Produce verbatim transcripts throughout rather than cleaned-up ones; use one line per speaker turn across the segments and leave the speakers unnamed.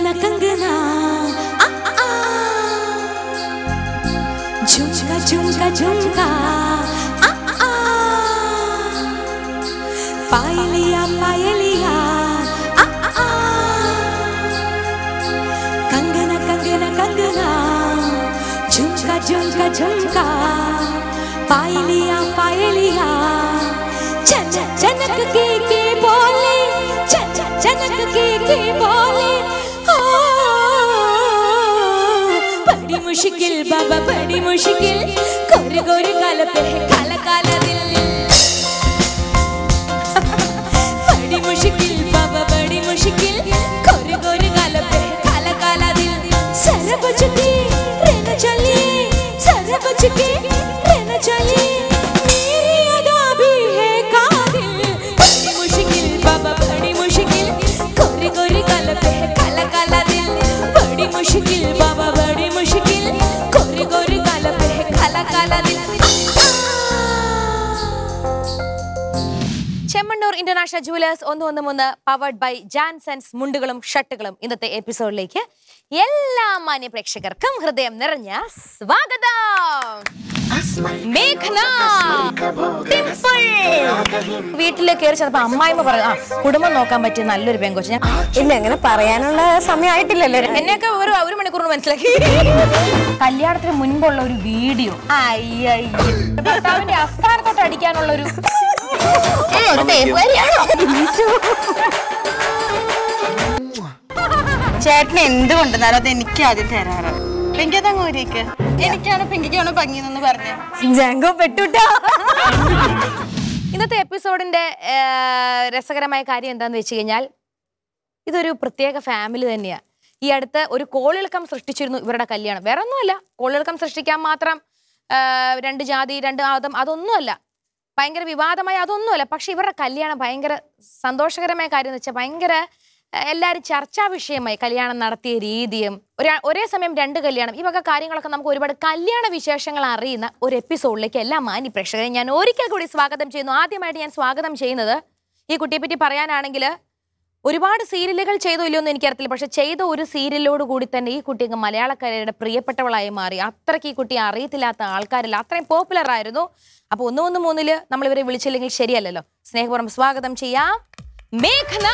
कंगना कंगना आ आ झुमका झुमका झुमका आ आ पायलिया पायलिया आ आ कंगना कंगना कंगना झुमका झुमका झुमका पायलिया पायलिया चनक चनक के के बोले चनक चनक के के बोले ओ बड़ी मुश्किल बाबा बड़ी मुश्किल गोरे गोरे गाल पे है काला काला दिल बड़ी मुश्किल बाबा बड़ी मुश्किल गोरे गोरे गाल पे है काला काला दिल सर बच के रहना चलिए सर बच के रहना चलिए मेरी अदा भी है कादिल बड़ी मुश्किल बाबा बड़ी मुश्किल गोरे गोरे गाल पे है काला काला दिल बड़ी मुश्किल बाबा बड़ी मुश्किल गोरे गोरे गाल पे है काला काला दिल ചെമ്മണ്ണൂർ ഇന്റർനാഷണൽ ജുവലേഴ്സ് ഒന്ന് ഒന്ന് മൂന്ന് പവർഡ് ബൈ ജാൻസൻസ് മുണ്ടുകളും ഷർട്ടുകളും ഇന്നത്തെ എപ്പിസോഡിലേക്ക് എല്ലാ മാന്യ പ്രേക്ഷകർക്കും ഹൃദയം നിറഞ്ഞ സ്വാഗതം. മേഘ്ന ഡിംപിൾ വീട്ടിൽ കയറി ചെന്നപ്പോ അമ്മായിമ്മ പറഞ്ഞു കുടുംബം നോക്കാൻ പറ്റിയ നല്ലൊരു പെങ്കൊച്ച്. ഞാൻ
ഇല്ല അങ്ങനെ പറയാനുള്ള സമയമായിട്ടില്ലല്ലോ.
എന്നെയൊക്കെ ഒരു ഒരു മണിക്കൂർ മനസ്സിലാക്കി. കല്യാണത്തിന് മുൻപുള്ള ഒരു വീഡിയോ ഭർത്താവിന്റെ അസ്ഥാനത്തോട്ട് അടിക്കാനുള്ള ഒരു
ചേട്ടന് എന്തുകൊണ്ടെന്നാലും അത് എനിക്ക് ആദ്യം തരാറ്. പെങ്കിയതങ്ങ് ഊരിക്ക് എനിക്കാണ് പെങ്കിക്കാണോ ഭംഗിയെന്ന് പറഞ്ഞ ജാങ്കോ പെട്ടുട്ടാ.
ഇന്നത്തെ എപ്പിസോഡിന്റെ രസകരമായ കാര്യം എന്താന്ന് വെച്ച് കഴിഞ്ഞാൽ ഇതൊരു പ്രത്യേക ഫാമിലി തന്നെയാ. ഈ അടുത്ത് ഒരു കോളിളക്കം സൃഷ്ടിച്ചിരുന്നു ഇവരുടെ കല്യാണം. വേറെ ഒന്നുമല്ല, കോളിളക്കം സൃഷ്ടിക്കാൻ മാത്രം രണ്ട് ജാതി രണ്ട് മതം അതൊന്നുമല്ല, ഭയങ്കര വിവാദമായ അതൊന്നുമല്ല. പക്ഷെ ഇവരുടെ കല്യാണം ഭയങ്കര സന്തോഷകരമായ കാര്യം എന്ന് വെച്ചാൽ ഭയങ്കര എല്ലാവരും ചർച്ചാ വിഷയമായി കല്യാണം നടത്തിയ രീതിയും ഒരു ഒരേ സമയം രണ്ട് കല്യാണം ഈ വക കാര്യങ്ങളൊക്കെ നമുക്ക് ഒരുപാട് കല്യാണ വിശേഷങ്ങൾ അറിയുന്ന ഒരു എപ്പിസോഡിലേക്ക് എല്ലാ മാന്യ പ്രേക്ഷകരെ ഞാൻ ഒരിക്കൽ കൂടി സ്വാഗതം ചെയ്യുന്നു. ആദ്യമായിട്ട് ഞാൻ സ്വാഗതം ചെയ്യുന്നത് ഈ കുട്ടിയെ പറ്റി പറയാനാണെങ്കിൽ ഒരുപാട് സീരിയലുകൾ ചെയ്തോ ഇല്ലയോ എന്ന് എനിക്കറിയത്തില്ല, പക്ഷെ ചെയ്ത ഒരു സീരിയലോട് കൂടി തന്നെ ഈ കുട്ടിക്ക് മലയാളക്കരയുടെ പ്രിയപ്പെട്ടവളായി മാറി. അത്രയ്ക്ക് ഈ കുട്ടിയെ അറിയത്തില്ലാത്ത ആൾക്കാരില്ല, അത്രയും പോപ്പുലർ ആയിരുന്നു. അപ്പൊ ഒന്ന് ഒന്ന് മൂന്നില് നമ്മൾ ഇവരെ വിളിച്ചില്ലെങ്കിൽ ശരിയല്ലല്ലോ. സ്നേഹപൂർവ്വം സ്വാഗതം ചെയ്യാം മേഘ്ന.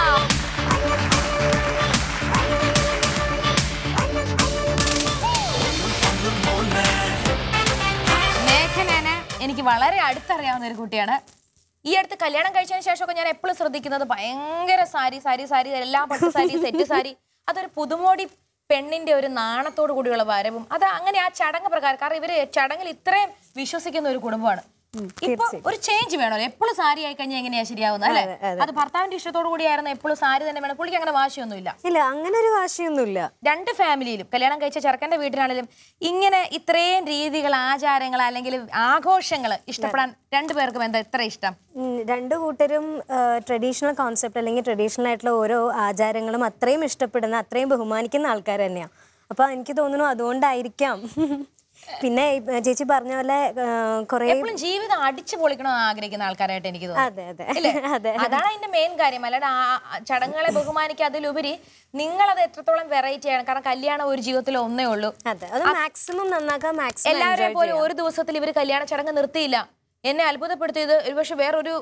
മേഘനനെ എനിക്ക് വളരെ അടുത്തറിയാവുന്ന ഒരു കുട്ടിയാണ്. ഈ അടുത്ത് കല്യാണം കഴിച്ചതിന് ശേഷമൊക്കെ ഞാൻ എപ്പോഴും ശ്രദ്ധിക്കുന്നത് ഭയങ്കര സാരി സാരി സാരി എല്ലാം പട്ട് സാരി സെറ്റ് സാരി അതൊരു പുതുമോടി പെണ്ണിന്റെ ഒരു നാണത്തോടു കൂടിയുള്ള വരവും അത് അങ്ങനെ ആ ചടങ്ങ് പ്രകാരം. കാരണം ഇവര് ചടങ്ങിൽ ഇത്രയും വിശ്വസിക്കുന്ന ഒരു കുടുംബമാണ്. ഇപ്പൊ ഒരു ചേഞ്ച് വേണമല്ലോ, എപ്പോഴും സാരി ആയി കഴിഞ്ഞാൽ എങ്ങനെയാ ശരിയാവുന്നത് അല്ലെ? അത് ഭർത്താവിന്റെ ഇഷ്ടത്തോടു കൂടിയായിരുന്നു എപ്പോഴും സാരി തന്നെ വേണം. പുള്ളിക്ക് അങ്ങനെ വാശിയൊന്നുമില്ല.
ഇല്ല, അങ്ങനെ ഒരു വാശിയൊന്നുമില്ല.
രണ്ട് ഫാമിലിയിലും കല്യാണം കഴിച്ച ചെറുക്കന്റെ വീട്ടിലാണെങ്കിലും ഇങ്ങനെ ഇത്രയും രീതികൾ ആചാരങ്ങൾ അല്ലെങ്കിൽ ആഘോഷങ്ങൾ ഇഷ്ടപ്പെടാൻ രണ്ടുപേർക്കും എന്താ ഇത്ര ഇഷ്ടം?
രണ്ടു കൂട്ടരും ട്രഡീഷണൽ കോൺസെപ്റ്റ് അല്ലെങ്കിൽ ട്രഡീഷണൽ ആയിട്ടുള്ള ഓരോ ആചാരങ്ങളും അത്രയും ഇഷ്ടപ്പെടുന്ന അത്രയും ബഹുമാനിക്കുന്ന ആൾക്കാർ തന്നെയാണ്. അപ്പൊ എനിക്ക് തോന്നുന്നു അതുകൊണ്ടായിരിക്കാം. പിന്നെ ചേച്ചി പറഞ്ഞ പോലെ കുറെ
ജീവിതം അടിച്ചു പൊളിക്കണമെന്ന് ആഗ്രഹിക്കുന്ന ആൾക്കാരായിട്ട് എനിക്ക് തോന്നുന്നു. അതാണ് അതിന്റെ മെയിൻ കാര്യം. അല്ലാതെ ചടങ്ങുകളെ ബഹുമാനിക്കുക, അതിലുപരി നിങ്ങളത് എത്രത്തോളം വെറൈറ്റി ആണ്. കാരണം കല്യാണം ഒരു ജീവിതത്തിൽ ഒന്നേ ഉള്ളൂ.
മാക്സിമം നന്നാക്കാം.
എല്ലാവരെയും പോലെ ഒരു ദിവസത്തിൽ ഇവര് കല്യാണ ചടങ്ങ് നിർത്തിയില്ല. എന്നെ അത്ഭുതപ്പെടുത്തിയത് ഒരുപക്ഷെ വേറൊരു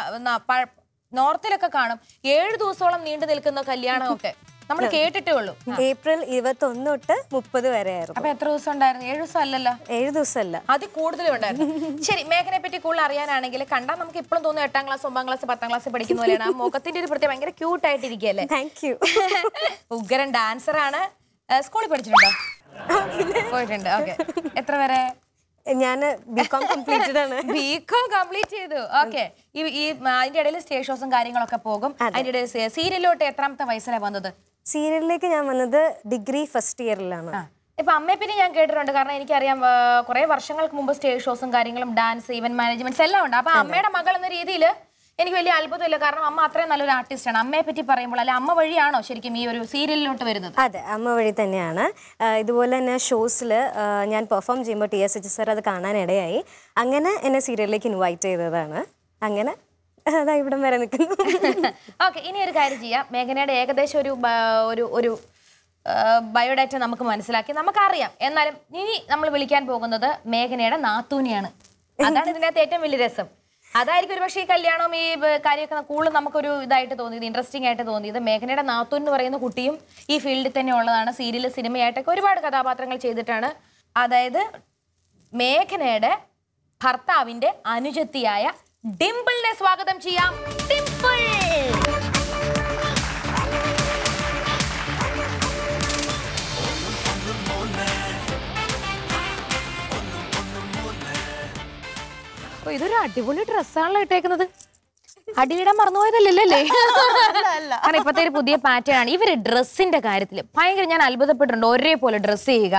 നോർത്തിലൊക്കെ കാണും ഏഴു ദിവസത്തോളം നീണ്ടു നിൽക്കുന്ന കല്യാണമൊക്കെ നമ്മൾ കേട്ടിട്ടേ ഉള്ളൂ.
ഏപ്രിൽ ഇരുപത്തൊന്ന് തൊട്ട് മുപ്പത് വരെ ആയിരുന്നു.
അപ്പൊ എത്ര ദിവസം ഉണ്ടായിരുന്നു? ഏഴു ദിവസം അല്ലല്ലോ.
ഏഴു ദിവസം അല്ല,
അതിൽ കൂടുതലും ഉണ്ടായിരുന്നു. ശരി, മേഘനെ പറ്റി കൂടുതൽ അറിയാനാണെങ്കിൽ കണ്ടാൽ നമുക്ക് ഇപ്പോഴും തോന്നുന്നു എട്ടാം ക്ലാസ് ഒമ്പതാം ക്ലാസ് പത്താം ക്ലാസ് പഠിക്കുന്ന പോലെയാണ്. ആ മുഖത്തിന്റെ ഒരു പ്രത്യേകം ഭയങ്കര ക്യൂട്ട് ആയിട്ടിരിക്കുകയല്ലേ?
Thank you.
ഉഗ്രൻ ഡാൻസർ ആണ്. സ്കൂളിൽ പഠിച്ചിട്ടുണ്ടോ? പോയിട്ടുണ്ട്. ഓക്കെ, എത്ര വരെ?
ഞാൻ ബികോം കംപ്ലീറ്റഡ് ആണ്.
ബികോം കംപ്ലീറ്റ് ചെയ്തു. ഓക്കെ, ഈ അതിന്റെ ഇടയിൽ സ്റ്റേജ് ഷോസും കാര്യങ്ങളൊക്കെ പോകും. അതിന്റെ ഇടയിൽ സീരിയലിലോട്ട് എത്രാമത്തെ വയസ്സിലാണ് വന്നത്?
സീരിയലിലേക്ക് ഞാൻ വന്നത് ഡിഗ്രി ഫസ്റ്റ് ഇയറിലാണ്.
ഇപ്പൊ അമ്മയെ പറ്റി ഞാൻ കേട്ടിട്ടുണ്ട്. കാരണം എനിക്കറിയാം കുറെ വർഷങ്ങൾക്ക് മുമ്പ് സ്റ്റേജ് ഷോസും കാര്യങ്ങളും ഡാൻസ് ഈവന്റ് മാനേജ്മെന്റ്സ് എല്ലാം ഉണ്ട്. അപ്പൊ അമ്മയുടെ മകൾ എന്ന രീതിയിൽ എനിക്ക് വലിയ അത്ഭുതമില്ല. കാരണം അമ്മ അത്രയും നല്ലൊരു ആർട്ടിസ്റ്റാണ്. അമ്മയെ പറ്റി പറയുമ്പോൾ അല്ലെ അമ്മ വഴിയാണോ ശരിക്കും ഈ ഒരു സീരിയലിലോട്ട് വരുന്നത്?
അതെ, അമ്മ വഴി തന്നെയാണ്. ഇതുപോലെ തന്നെ ഷോസിൽ ഞാൻ പെർഫോം ചെയ്യുമ്പോൾ ടി എസ് എച്ച് സാർ അത് കാണാനിടയായി. അങ്ങനെ എന്നെ സീരിയലിലേക്ക് ഇൻവൈറ്റ് ചെയ്തതാണ്. അങ്ങനെ അതാ ഇവിടം വരെ നിൽക്കുന്നു.
ഓക്കെ, ഇനി ഒരു കാര്യം ചെയ്യാം. മേഘനയുടെ ഏകദേശം ഒരു ഒരു ബയോഡാറ്റ നമുക്ക് മനസ്സിലാക്കി നമുക്കറിയാം. എന്നാലും ഇനി നമ്മൾ വിളിക്കാൻ പോകുന്നത് മേഘനയുടെ നാത്തൂനെയാണ്. അതാണ് ഇതിനകത്ത് ഏറ്റവും വലിയ രസം. അതായിരിക്കും ഒരു പക്ഷേ ഈ കല്യാണം ഈ കാര്യമൊക്കെ കൂടുതൽ നമുക്കൊരു ഇതായിട്ട് തോന്നിയത്, ഇൻട്രസ്റ്റിംഗ് ആയിട്ട് തോന്നിയത്. മേഘനയുടെ നാത്തൂൻ എന്ന് പറയുന്ന കുട്ടിയും ഈ ഫീൽഡിൽ തന്നെ ഉള്ളതാണ്. സീരിയൽ സിനിമയായിട്ടൊക്കെ ഒരുപാട് കഥാപാത്രങ്ങൾ ചെയ്തിട്ടാണ്. അതായത് മേഘനയുടെ ഭർത്താവിന്റെ അനുജത്തിയായ ഡിംപിളിനെ സ്വാഗതം ചെയ്യാം. ഡിംപിൾ ഇതൊരു അടിപൊളി ഡ്രസ്സാണല്ലോ ഇട്ടേക്കുന്നത്. അടിയിടാൻ മറന്നുപോയതല്ലേ? കാരണം ഇപ്പത്തെ ഒരു പുതിയ പാറ്റേൺ ആണ്. ഇവര് ഡ്രസ്സിന്റെ കാര്യത്തിൽ ഭയങ്കര ഞാൻ അത്ഭുതപ്പെട്ടിട്ടുണ്ട്. ഒരേപോലെ ഡ്രസ്സ് ചെയ്യുക.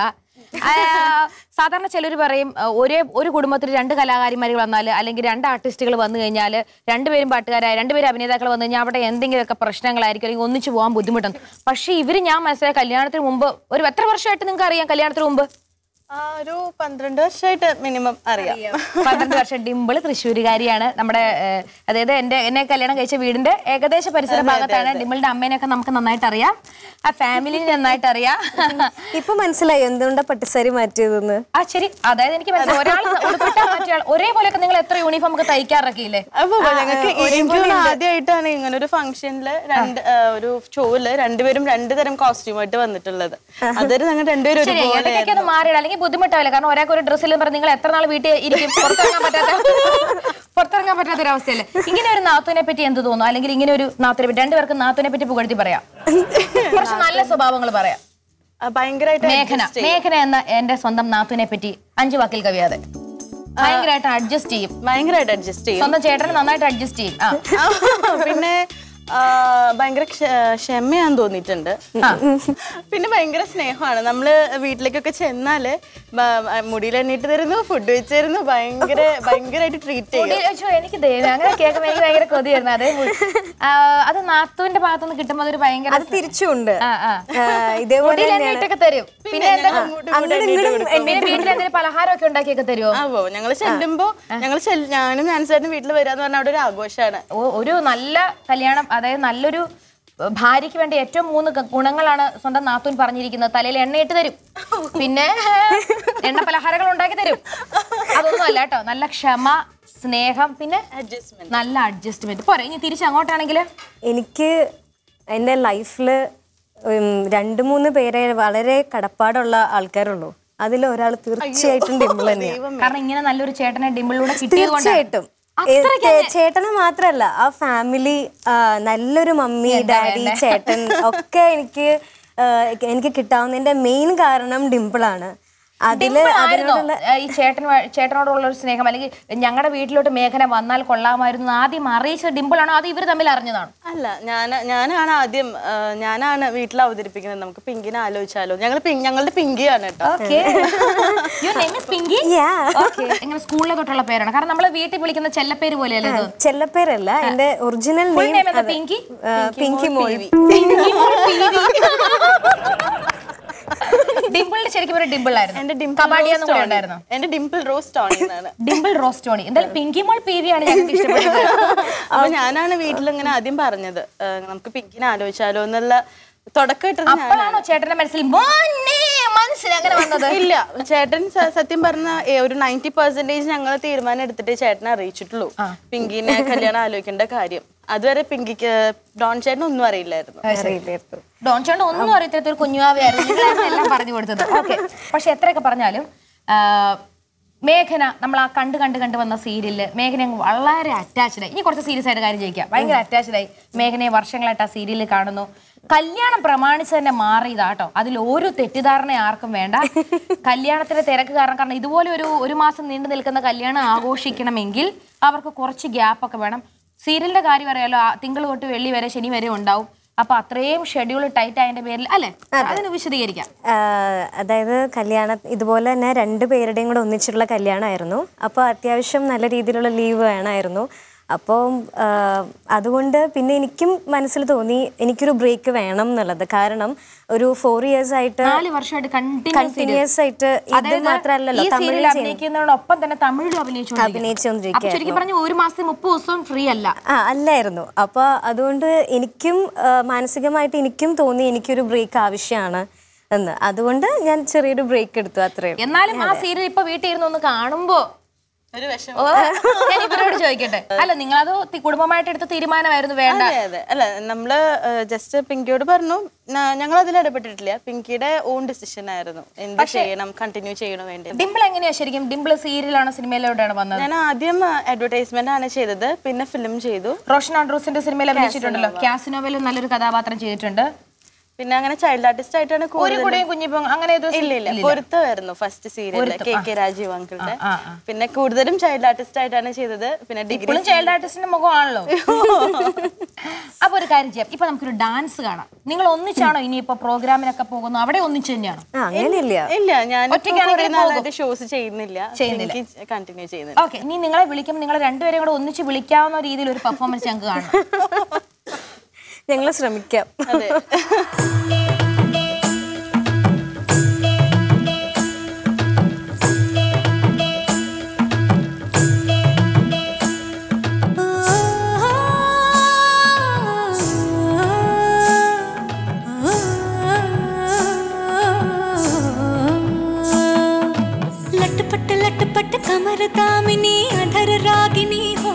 സാധാരണ ചിലർ പറയും ഒരേ ഒരു കുടുംബത്തിൽ രണ്ട് കലാകാരിമാർ വന്നാൽ അല്ലെങ്കിൽ രണ്ട് ആർട്ടിസ്റ്റുകൾ വന്നു കഴിഞ്ഞാൽ രണ്ടുപേരും പാട്ടുകാരായ രണ്ടുപേരും അഭിനേതാക്കൾ വന്നു കഴിഞ്ഞാൽ അവിടെ എന്തെങ്കിലുമൊക്കെ പ്രശ്നങ്ങളായിരിക്കും, അല്ലെങ്കിൽ ഒന്നിച്ചു പോകാൻ ബുദ്ധിമുട്ടുണ്ട്. പക്ഷെ ഇവര് ഞാൻ മനസ്സിലായ കല്യാണത്തിന് മുമ്പ് ഒരു എത്ര വർഷമായിട്ട് നിങ്ങൾക്ക് അറിയാം? കല്യാണത്തിന് മുമ്പ്
ഒരു പന്ത്രണ്ട് വർഷമായിട്ട് മിനിമം അറിയാം.
പന്ത്രണ്ട് വർഷം. ഡിംപിള് തൃശ്ശൂരുകാരിയാണ്. നമ്മുടെ അതായത് എന്റെ എന്നെ കല്യാണം കഴിച്ച വീടിന്റെ ഏകദേശ പരിസര ഭാഗത്താണ്. ഡിംപിളിന്റെ അമ്മേനൊക്കെ നമുക്ക് നന്നായിട്ട് അറിയാം, ആ ഫാമിലിനെ നന്നായിട്ട് അറിയാം.
ഇപ്പൊ മനസ്സിലായി എന്തുകൊണ്ടാ പട്ടുസാരി മാറ്റിയതെന്ന്?
ആ ശരി, അതായത് എനിക്ക് മനസ്സിലായി. ഒരാൾ ഉടുപ്പിട്ടാൽ മറ്റൊരാൾ ഒരേപോലെയൊക്കെ നിങ്ങൾ എത്ര യൂണിഫോം ഒക്കെ തയ്ക്കാറൊക്കെയില്ലേ?
അപ്പൊ ഞങ്ങൾക്ക് ആദ്യമായിട്ടാണ് ഇങ്ങനെ ഒരു ഫംഗ്ഷനില് രണ്ട് ഒരു ഷോയില് രണ്ടുപേരും രണ്ടു തരം കോസ്റ്റ്യൂമായിട്ട് വന്നിട്ടുള്ളത്. അതൊരു ഞങ്ങൾ രണ്ടുപേരും
മാറിയിട അല്ലെങ്കിൽ ബുദ്ധിമുട്ടാവില്ല. കാരണം ഒരാൾക്ക് ഒരു ഡ്രസ്സിൽ പറഞ്ഞ് നിങ്ങൾ എത്ര നാൾ വീട്ടിൽ ഇരിക്കും, പുറത്തിറങ്ങാൻ പറ്റാത്ത പുറത്തിറങ്ങാൻ പറ്റാത്ത ഒരു അവസ്ഥയല്ലേ? ഇങ്ങനെ ഒരു നാത്തൂനെ പറ്റി എന്ത് തോന്നുന്നു? അല്ലെങ്കിൽ ഇങ്ങനെ ഒരു നാത്തൂനെ പറ്റി രണ്ടുപേർക്ക് നാത്തൂനെ പറ്റി പുകഴ്ത്തി പറയാം, കുറച്ച് നല്ല സ്വഭാവങ്ങൾ പറയാം.
ഭയങ്കരമായിട്ട്
മേഘന മേഘന എന്ന എന്റെ സ്വന്തം നാത്തൂനെ പറ്റി അഞ്ചു വാക്കിൽ കവിയാതെ ഭയങ്കരമായിട്ട് അഡ്ജസ്റ്റ് ചെയ്യും.
ഭയങ്കരമായിട്ട് അഡ്ജസ്റ്റ് ചെയ്യും.
സ്വന്തം ചേട്ടനെ നന്നായിട്ട് അഡ്ജസ്റ്റ് ചെയ്യും.
പിന്നെ ഭയങ്കര ക്ഷമയാന്ന് തോന്നിയിട്ടുണ്ട്. പിന്നെ ഭയങ്കര സ്നേഹമാണ്. നമ്മള് വീട്ടിലേക്കൊക്കെ ചെന്നാല് മുടിയിൽ എണ്ണീട്ട് തരുന്നു, ഫുഡ് വെച്ച് തരുന്നു, ഭയങ്കര ഭയങ്കരമായിട്ട് ട്രീറ്റ് ചെയ്യും.
എനിക്ക് അങ്ങനെ കേൾക്കുമ്പോൾ എനിക്ക് ഭയങ്കര കൊതിയായിരുന്നു. അതേ അത് നാത്തുവിന്റെ ഭാഗത്തുനിന്ന് കിട്ടുമ്പോൾ അതൊരു ഭയങ്കര
അത് തിരിച്ചുണ്ട്.
ഇതേപോലെ തരും. പിന്നെ വീട്ടിൽ പലഹാരമൊക്കെ ഉണ്ടാക്കിയൊക്കെ തരുമോ?
ആവോ, ഞങ്ങള് ചെല്ലുമ്പോ ഞങ്ങൾ ഞാനും നാൻസേട്ടനും വീട്ടിൽ വരാന്ന് പറഞ്ഞാൽ അവിടെ ഒരു ആഘോഷമാണ്.
ഒരു നല്ല കല്യാണം, അതായത് നല്ലൊരു ഭാര്യയ്ക്ക് വേണ്ടി ഏറ്റവും മൂന്ന് ഗുണങ്ങളാണ് സ്വന്തം നാത്തൂൻ പറഞ്ഞിരിക്കുന്നത്. തലയിൽ എണ്ണയിട്ട് തരും, പിന്നെ എണ്ണ പലഹാരങ്ങൾ ഉണ്ടാക്കി തരും. അതൊന്നും അല്ല കേട്ടോ, നല്ല ക്ഷമ, സ്നേഹം, പിന്നെ നല്ല അഡ്ജസ്റ്റ്മെന്റ്. പോരെ ഇനി തിരിച്ച് അങ്ങോട്ടാണെങ്കിൽ
എനിക്ക് എൻ്റെ ലൈഫിൽ രണ്ട് മൂന്ന് പേരെ വളരെ കടപ്പാടുള്ള ആൾക്കാരുള്ളൂ. അതിൽ ഒരാൾ തീർച്ചയായിട്ടും ഡിംപിൾ തന്നെയാണ്.
കാരണം ഇങ്ങനെ നല്ലൊരു ചേട്ടനെ ഡിംപിളിലൂടെ കിട്ടിയത്
തീർച്ചയായിട്ടും ചേട്ടനെ മാത്രല്ല, ആ ഫാമിലി, നല്ലൊരു മമ്മി, ഡാഡി, ചേട്ടൻ ഒക്കെ എനിക്ക് എനിക്ക് കിട്ടാവുന്നതിന്റെ മെയിൻ കാരണം ഡിംപിളാണ്. അതില്
ഈ ചേട്ടൻ ചേട്ടനോടുള്ള ഒരു സ്നേഹം, അല്ലെങ്കിൽ ഞങ്ങളുടെ വീട്ടിലോട്ട് മേഘന വന്നാൽ കൊള്ളാമായിരുന്നു ആദ്യം അറിയിച്ച ഡിംപിളാണോ അത് ഇവർ തമ്മിൽ അറിഞ്ഞതാണോ?
അല്ല, ഞാൻ ഞാനാണ് ആദ്യം ഞാനാണ് വീട്ടിൽ അവതരിപ്പിക്കുന്നത്. നമുക്ക് പിങ്കിനെ ആലോചിച്ചാലോ? ഞങ്ങൾ ഞങ്ങളുടെ പിങ്കിയാണ് കേട്ടോ.
സ്കൂളിലെ തൊട്ടുള്ള പേരാണ്? കാരണം നമ്മള് വീട്ടിൽ വിളിക്കുന്ന ചെല്ലപ്പേര് പോലെയല്ലേ?
ചെല്ലപ്പേരല്ല, എന്റെ ഒറിജിനൽ
പിങ്കി
പിങ്കി മോൾ.
ഡിംപിളിന്റെ ശരിക്കും ഒരു ഡിംപിൾ ആയിരുന്നു.
എന്റെ Dimple Rose Tony.
Dimple Rose Tony. എന്തായാലും പിങ്കി മോൾ പി വി ആണ് ഞങ്ങൾക്ക് ഇഷ്ടപ്പെട്ടത്.
അപ്പൊ ഞാനാണ് വീട്ടിൽ ഇങ്ങനെ ആദ്യം പറഞ്ഞത് നമുക്ക് പിങ്കിനെ ആലോചിച്ചാലോ എന്നുള്ള തുടക്കം.
അപ്പോഴാണോ ചേട്ടന്റെ മനസ്സിൽ മനസ്സിൽ അങ്ങനെ വന്നത്?
ഇല്ല, ചേട്ടൻ സത്യം പറഞ്ഞ ഒരു നയൻറ്റി പെർസെന്റേജ് ഞങ്ങൾ തീരുമാനം എടുത്തിട്ട് ചേട്ടനെ അറിയിച്ചിട്ടുള്ളൂ പിങ്കിനെ കല്യാണം ആലോചിക്കേണ്ട കാര്യം. അതുവരെ പിങ്കിക്ക് ഡോൺ ചേട്ടൻ ഒന്നും അറിയില്ലായിരുന്നു.
ഡോൺ ചേട്ടൻ ഒന്നും അറിയത്തില്ല, ഒരു കുഞ്ഞുവാവയായിരുന്നു, എല്ലാം പറഞ്ഞു കൊടുത്തത്. ഓക്കെ, പക്ഷെ എത്രയൊക്കെ പറഞ്ഞാലും മേഘന നമ്മൾ ആ കണ്ട് കണ്ട് കണ്ട് വന്ന സീരിയലില് മേഘന വളരെ അറ്റാച്ച്ഡായി. ഇനി കുറച്ച് സീരിയസ് ആയിട്ട് കാര്യം ചോദിക്കാം. ഭയങ്കര അറ്റാച്ച്ഡായി. മേഘനയെ വർഷങ്ങളായിട്ട് ആ സീരിയലിൽ കാണുന്നു. കല്യാണം പ്രമാണിച്ച് തന്നെ മാറിയതാട്ടോ. അതിൽ ഒരു തെറ്റിദ്ധാരണ ആർക്കും വേണ്ട. കല്യാണത്തിന്റെ തിരക്ക് കാരണം കാരണം ഇതുപോലെ ഒരു ഒരു മാസം നീണ്ടു നിൽക്കുന്ന കല്യാണം ആഘോഷിക്കണമെങ്കിൽ അവർക്ക് കുറച്ച് ഗ്യാപ്പ് ഒക്കെ വേണം. സീരിയലിന്റെ കാര്യം അറിയാലോ, തിങ്കൾ തൊട്ട് വെള്ളി വരെ ശനി വരെ ഉണ്ടാവും. അപ്പൊ അത്രയും ഷെഡ്യൂൾ ടൈറ്റ് ആയതിന്റെ പേരിൽ അല്ലേ? അതിന് വിശദീകരിക്കാം.
അതായത് കല്യാണം ഇതുപോലെ തന്നെ രണ്ടു പേരുടെയും കൂടെ ഒന്നിച്ചിട്ടുള്ള കല്യാണമായിരുന്നു. അപ്പോൾ അത്യാവശ്യം നല്ല രീതിയിലുള്ള ലീവ് വേണമായിരുന്നു. അപ്പോൾ അതുകൊണ്ട് പിന്നെ എനിക്കും മനസ്സിൽ തോന്നി എനിക്കൊരു ബ്രേക്ക് വേണം എന്നുള്ളത്. കാരണം ഒരു ഫോർ ഇയേഴ്സ് ആയിട്ട് കണ്ടിന്യൂസ് ആയിട്ട് ഇത് മാത്രമല്ലല്ലോ
അഭിനയിക്കുന്നതോടൊപ്പം തന്നെ തമിഴിലും
അഭിനയിച്ചുകൊണ്ടിരിക്കുക.
ശരിക്കും പറഞ്ഞ ഒരു മാസത്തിൽ മുപ്പത് ദിവസവും ഫ്രീ അല്ല
ആ അല്ലായിരുന്നു. അപ്പോൾ അതുകൊണ്ട് എനിക്കും മാനസികമായിട്ട് എനിക്കും തോന്നി എനിക്കൊരു ബ്രേക്ക് ആവശ്യമാണ്. എന്ന്. അതുകൊണ്ട് ഞാൻ ചെറിയൊരു ബ്രേക്ക് എടുത്തു, അത്രയും.
എന്നാലും ആ സീരിയൽ ഇപ്പൊ വീട്ടിൽ ഇരുന്ന് ഒന്ന് കാണുമ്പോ
ഒരു വിഷമം.
ഓ, ഞാൻ ഇവരോട് ചോദിക്കട്ടെ, അല്ല നിങ്ങളത് കുടുംബമായിട്ട് എടുത്ത തീരുമാനമായിരുന്നു വേണ്ട?
അതെ, അല്ല നമ്മള് ജസ്റ്റ് പിങ്കിയോട് പറഞ്ഞു, ഞങ്ങൾ അതിൽ ഇടപെട്ടിട്ടില്ല. പിങ്കിയുടെ ഓൺ ഡിസിഷൻ ആയിരുന്നു എന്ത് ചെയ്യണം, കണ്ടിന്യൂ ചെയ്യണോ വേണ്ടത്.
ഡിംപിൾ എങ്ങനെയാ ശരിക്കും? ഡിംപിൾ സീരിയലാണോ സിനിമയിലോട്ടാണ് വന്നത്?
ഞാൻ ആദ്യം അഡ്വർടൈസ്മെന്റ് ആണ് ചെയ്തത്, പിന്നെ ഫിലിം ചെയ്തു.
റോഷൻ ആൻഡ്രൂസിന്റെ സിനിമയിൽ അഭിനയിച്ചിട്ടുണ്ടല്ലോ, ക്യാസിനോവിലും നല്ലൊരു കഥാപാത്രം ചെയ്തിട്ടുണ്ട്.
പിന്നെ അങ്ങനെ ചൈൽഡ് ആർട്ടിസ്റ്റ് ആയിട്ടാണ്
അങ്ങനെ
ഇല്ല ഇല്ല പൊരുത്തമായിരുന്നു first serial K K Rajeev അങ്കിളുടെ. പിന്നെ കൂടുതലും ചൈൽഡ് ആർട്ടിസ്റ്റ് ആയിട്ടാണ് ചെയ്തത്. പിന്നെ ഡിഗ്രി
ചൈൽഡ് ആർട്ടിസ്റ്റിന്റെ മുഖമാണല്ലോ. അപ്പൊ ഒരു കാര്യം ചെയ്യാം, ഇപ്പൊ നമുക്കൊരു ഡാൻസ് കാണാം. നിങ്ങൾ ഒന്നിച്ചാണോ ഇനി ഇപ്പൊ പ്രോഗ്രാമിനൊക്കെ പോകുന്നു? അവിടെ ഒന്നിച്ച് തന്നെയാണോ?
അങ്ങനെയില്ല,
ഇല്ല, ഞാൻ ഷോസ് ചെയ്യുന്നില്ല ചെയ്യുന്നില്ല കണ്ടിന്യൂ ചെയ്യുന്നില്ല.
ഓക്കെ, ഇനി നിങ്ങളെ വിളിക്കുമ്പോൾ നിങ്ങൾ രണ്ടുപേരും കൂടെ ഒന്നിച്ച് വിളിക്കാവുന്ന രീതിയിൽ ഒരു പെർഫോമൻസ് ഞങ്ങൾക്ക് കാണാം.
ഞങ്ങൾ ശ്രമിക്കാം.
അതെ.
लटपट लटपट कमर दामिनी अधर रागिनी हो,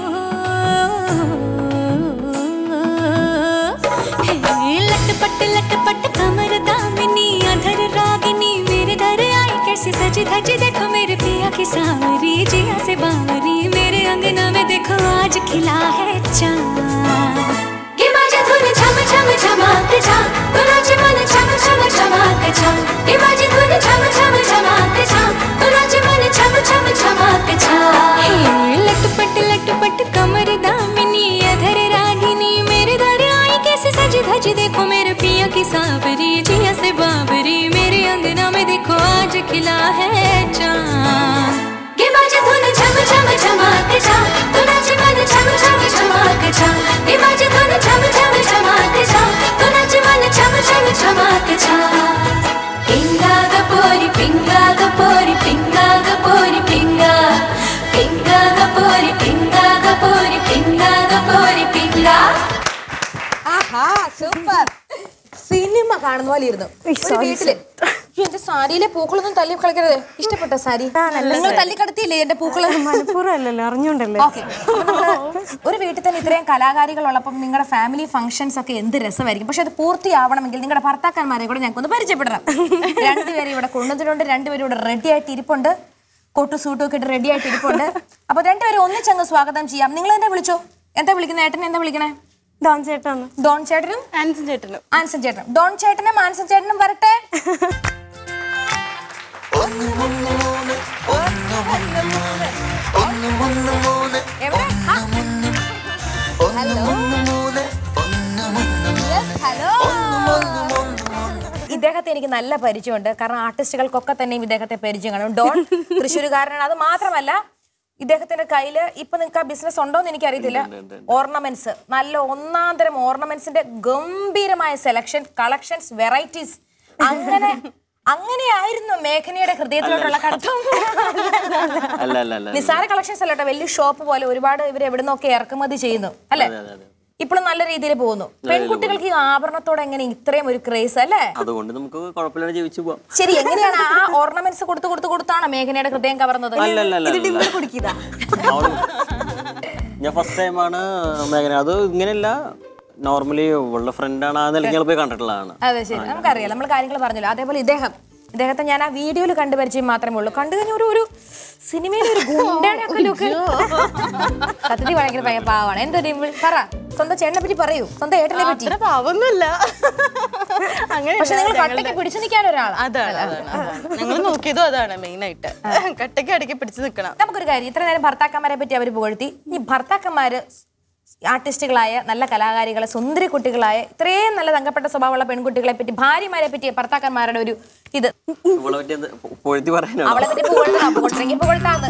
लटपट लटपट कमर दामिनी अधर रागिनी मेरे दर आई कैसी सज धज देखो मेरे पिया की सावरी जिया से बावरी मेरे अंगना में देखो आज खिला है चांद कि बाजे धुन झम झम झमाते जा तो नाच मन झम झम झमाते जा कि बाजे धुन झम झम झमाते जा तो नाच मन झम झम झमाते जा लटपट लटपट कमर दामिनी अधर रागिनी मेरे दर आई कैसे सज धज देखो मेरे पिया की सावरी जिया से बावरी मेरे अंगना में देखो आज खिला है चांद कि बाजे धुन झम झम झमाते जा तो नाच मन झम झम झमाते जा कि बाजे धुन झम झम झमाते जा तो नाच मन झम झम झमाते जा पिंगा गपोरी पिंगा गपोरी पिंगा गपोरी पिंगा पिंगा गपोरी पिंगा गपोरी पिंगा गपोरी पिंगा.
ആഹാ, സൂപ്പർ. സിനിമ കാണുന്ന പോലെ ഇരുന്നു വീട്ടില്. എന്റെ സാരിയിലെ പൂക്കളൊന്നും തല്ലി കളിക്കരുത്. ഇഷ്ടപ്പെട്ട സാരി നിങ്ങൾ തല്ലിക്കടത്തിയില്ലേ എന്റെ പൂക്കള്?
മനഃപൂർവ്വമല്ലല്ലോ, അറിഞ്ഞോണ്ടല്ലേ.
ഓക്കെ, ഒരു വീട്ടിൽ തന്നെ ഇത്രയും കലാകാരികളുള്ളപ്പം നിങ്ങളുടെ ഫാമിലി ഫംഗ്ഷൻസ് ഒക്കെ എന്ത് രസമായിരിക്കും. പക്ഷെ അത് പൂർത്തിയാവണമെങ്കിൽ നിങ്ങളുടെ ഭർത്താക്കന്മാരെ കൂടെ ഞങ്ങൾക്ക് ഒന്ന് പരിചയപ്പെടണം. രണ്ടുപേരും ഇവിടെ കൊണ്ടുവന്നിട്ടുണ്ട്, രണ്ടുപേരും ഇവിടെ റെഡി ആയിട്ട് ഇരിപ്പുണ്ട്, കോട്ടു സൂട്ടും ഒക്കെ ഇട്ട് റെഡി ആയിട്ട് ഇരിപ്പുണ്ട്. അപ്പൊ രണ്ടുപേരും ഒന്നിച്ചങ്ങ് സ്വാഗതം ചെയ്യാം. നിങ്ങൾ എന്താ വിളിച്ചോ? എന്താ വിളിക്കുന്നത്? ഏട്ടനെ എന്താ വിളിക്കണേ?
ഡോൺ ചേട്ടനും
ഡോൺ ചേട്ടനും
ആൻസൺ ചേട്ടനും
ആൻസൺ ചേട്ടനും ഡോൺ ചേട്ടനും ആൻസൺ ചേട്ടനും വരട്ടെ. ഇദ്ദേഹത്തെ എനിക്ക് നല്ല പരിചയമുണ്ട്, കാരണം ആർട്ടിസ്റ്റുകൾക്കൊക്കെ തന്നെയും ഇദ്ദേഹത്തെ പരിചയം കാണും. ഡോൺ തൃശ്ശൂരുകാരനാണ്. അത് മാത്രമല്ല ഇദ്ദേഹത്തിന്റെ കയ്യില് ഇപ്പൊ നിങ്ങൾക്ക് ആ ബിസിനസ് ഉണ്ടോന്ന് എനിക്ക് അറിയത്തില്ല. ഓർണമെന്റ്സ്, നല്ല ഒന്നാം തരം ഓർണമെന്റ്സിന്റെ ഗംഭീരമായ സെലക്ഷൻ, കളക്ഷൻസ്, വെറൈറ്റീസ്. അങ്ങനെ അങ്ങനെയായിരുന്നു മേഘനയുടെ ഹൃദയത്തിലോട്ടുള്ള കടത്തം. നിസാര കളക്ഷൻസ് അല്ല കേട്ടോ, വലിയ ഷോപ്പ് പോലെ ഒരുപാട് ഇവർ എവിടെ നിന്നൊക്കെ ഇറക്കുമതി ചെയ്യുന്നു അല്ലെ. ഇപ്പോഴും നല്ല രീതിയിൽ പോകുന്നു. പെൺകുട്ടികൾക്ക് ഈ ആഭരണത്തോടെ എങ്ങനെ ഇത്രയും ഒരു ക്രേസ് അല്ലേ?
അതുകൊണ്ട് നമുക്ക് കുഴപ്പമില്ലാതെ ജീവിച്ചു പോവാം.
ശരി, എങ്ങനെയാണ് ആ ഓർണമെന്റ്സ് കൊടുത്ത് കൊടുത്ത് കൊടുത്താണോ മേഘനയുടെ ഹൃദയം കവർന്നത്?
ഞാൻ ഫസ്റ്റ് ടൈമാണ് മേഘന. അത് ഇങ്ങനെയല്ല, നോർമലി ഉള്ള ഫ്രണ്ടാണ് ആ നിലയ്ക്ക് പോയി കണ്ടിട്ടുള്ളതാണ്.
അതെ, ശരി, നമുക്കറിയാം, നമ്മൾ കാര്യങ്ങൾ പറഞ്ഞല്ലോ. അതേപോലെ ഇദ്ദേഹം ഇദ്ദേഹത്തെ ഞാൻ ആ വീഡിയോയിൽ കണ്ടു പരിചയം മാത്രമേ ഉള്ളൂ. കണ്ടു കഴിഞ്ഞ ഒരു ഒരു സിനിമയിൽ ഒരു ഗുണ്ടയുടെ ലുക്ക്. സത്യത്തിൽ ഭയങ്കര ഭയ പാവാണ്. എന്താ പറ, സ്വന്തം ചേട്ടനെ പറ്റി പറയൂ, സ്വന്തം ഏട്ടനെ പറ്റി.
പാവൊന്നുമില്ല,
പക്ഷെ നിങ്ങൾ കട്ടയ്ക്ക് പിടിച്ചു നിൽക്കാൻ ഒരാളാണ്.
അതാണ് ഞങ്ങൾ നോക്കിയതും അതാണ് മെയിൻ ആയിട്ട്, കട്ടയ്ക്ക് അടക്കി പിടിച്ചു നിൽക്കണം.
നമുക്കൊരു കാര്യം, ഇത്ര നേരം ഭർത്താക്കന്മാരെ പറ്റി അവർ പുകഴ്ത്തി. ഈ ഭർത്താക്കന്മാര് ആർട്ടിസ്റ്റുകളായ നല്ല കലാകാരികളെ, സുന്ദരി കുട്ടികളായ ഇത്രയും നല്ല തങ്കപ്പെട്ട സ്വഭാവമുള്ള പെൺകുട്ടികളെ പറ്റി, ഭാര്യമാരെ പറ്റി ഭർത്താക്കന്മാരുടെ ഒരു ഇത് അവളെ പറ്റി പുകഴ്ത്താന്ന്.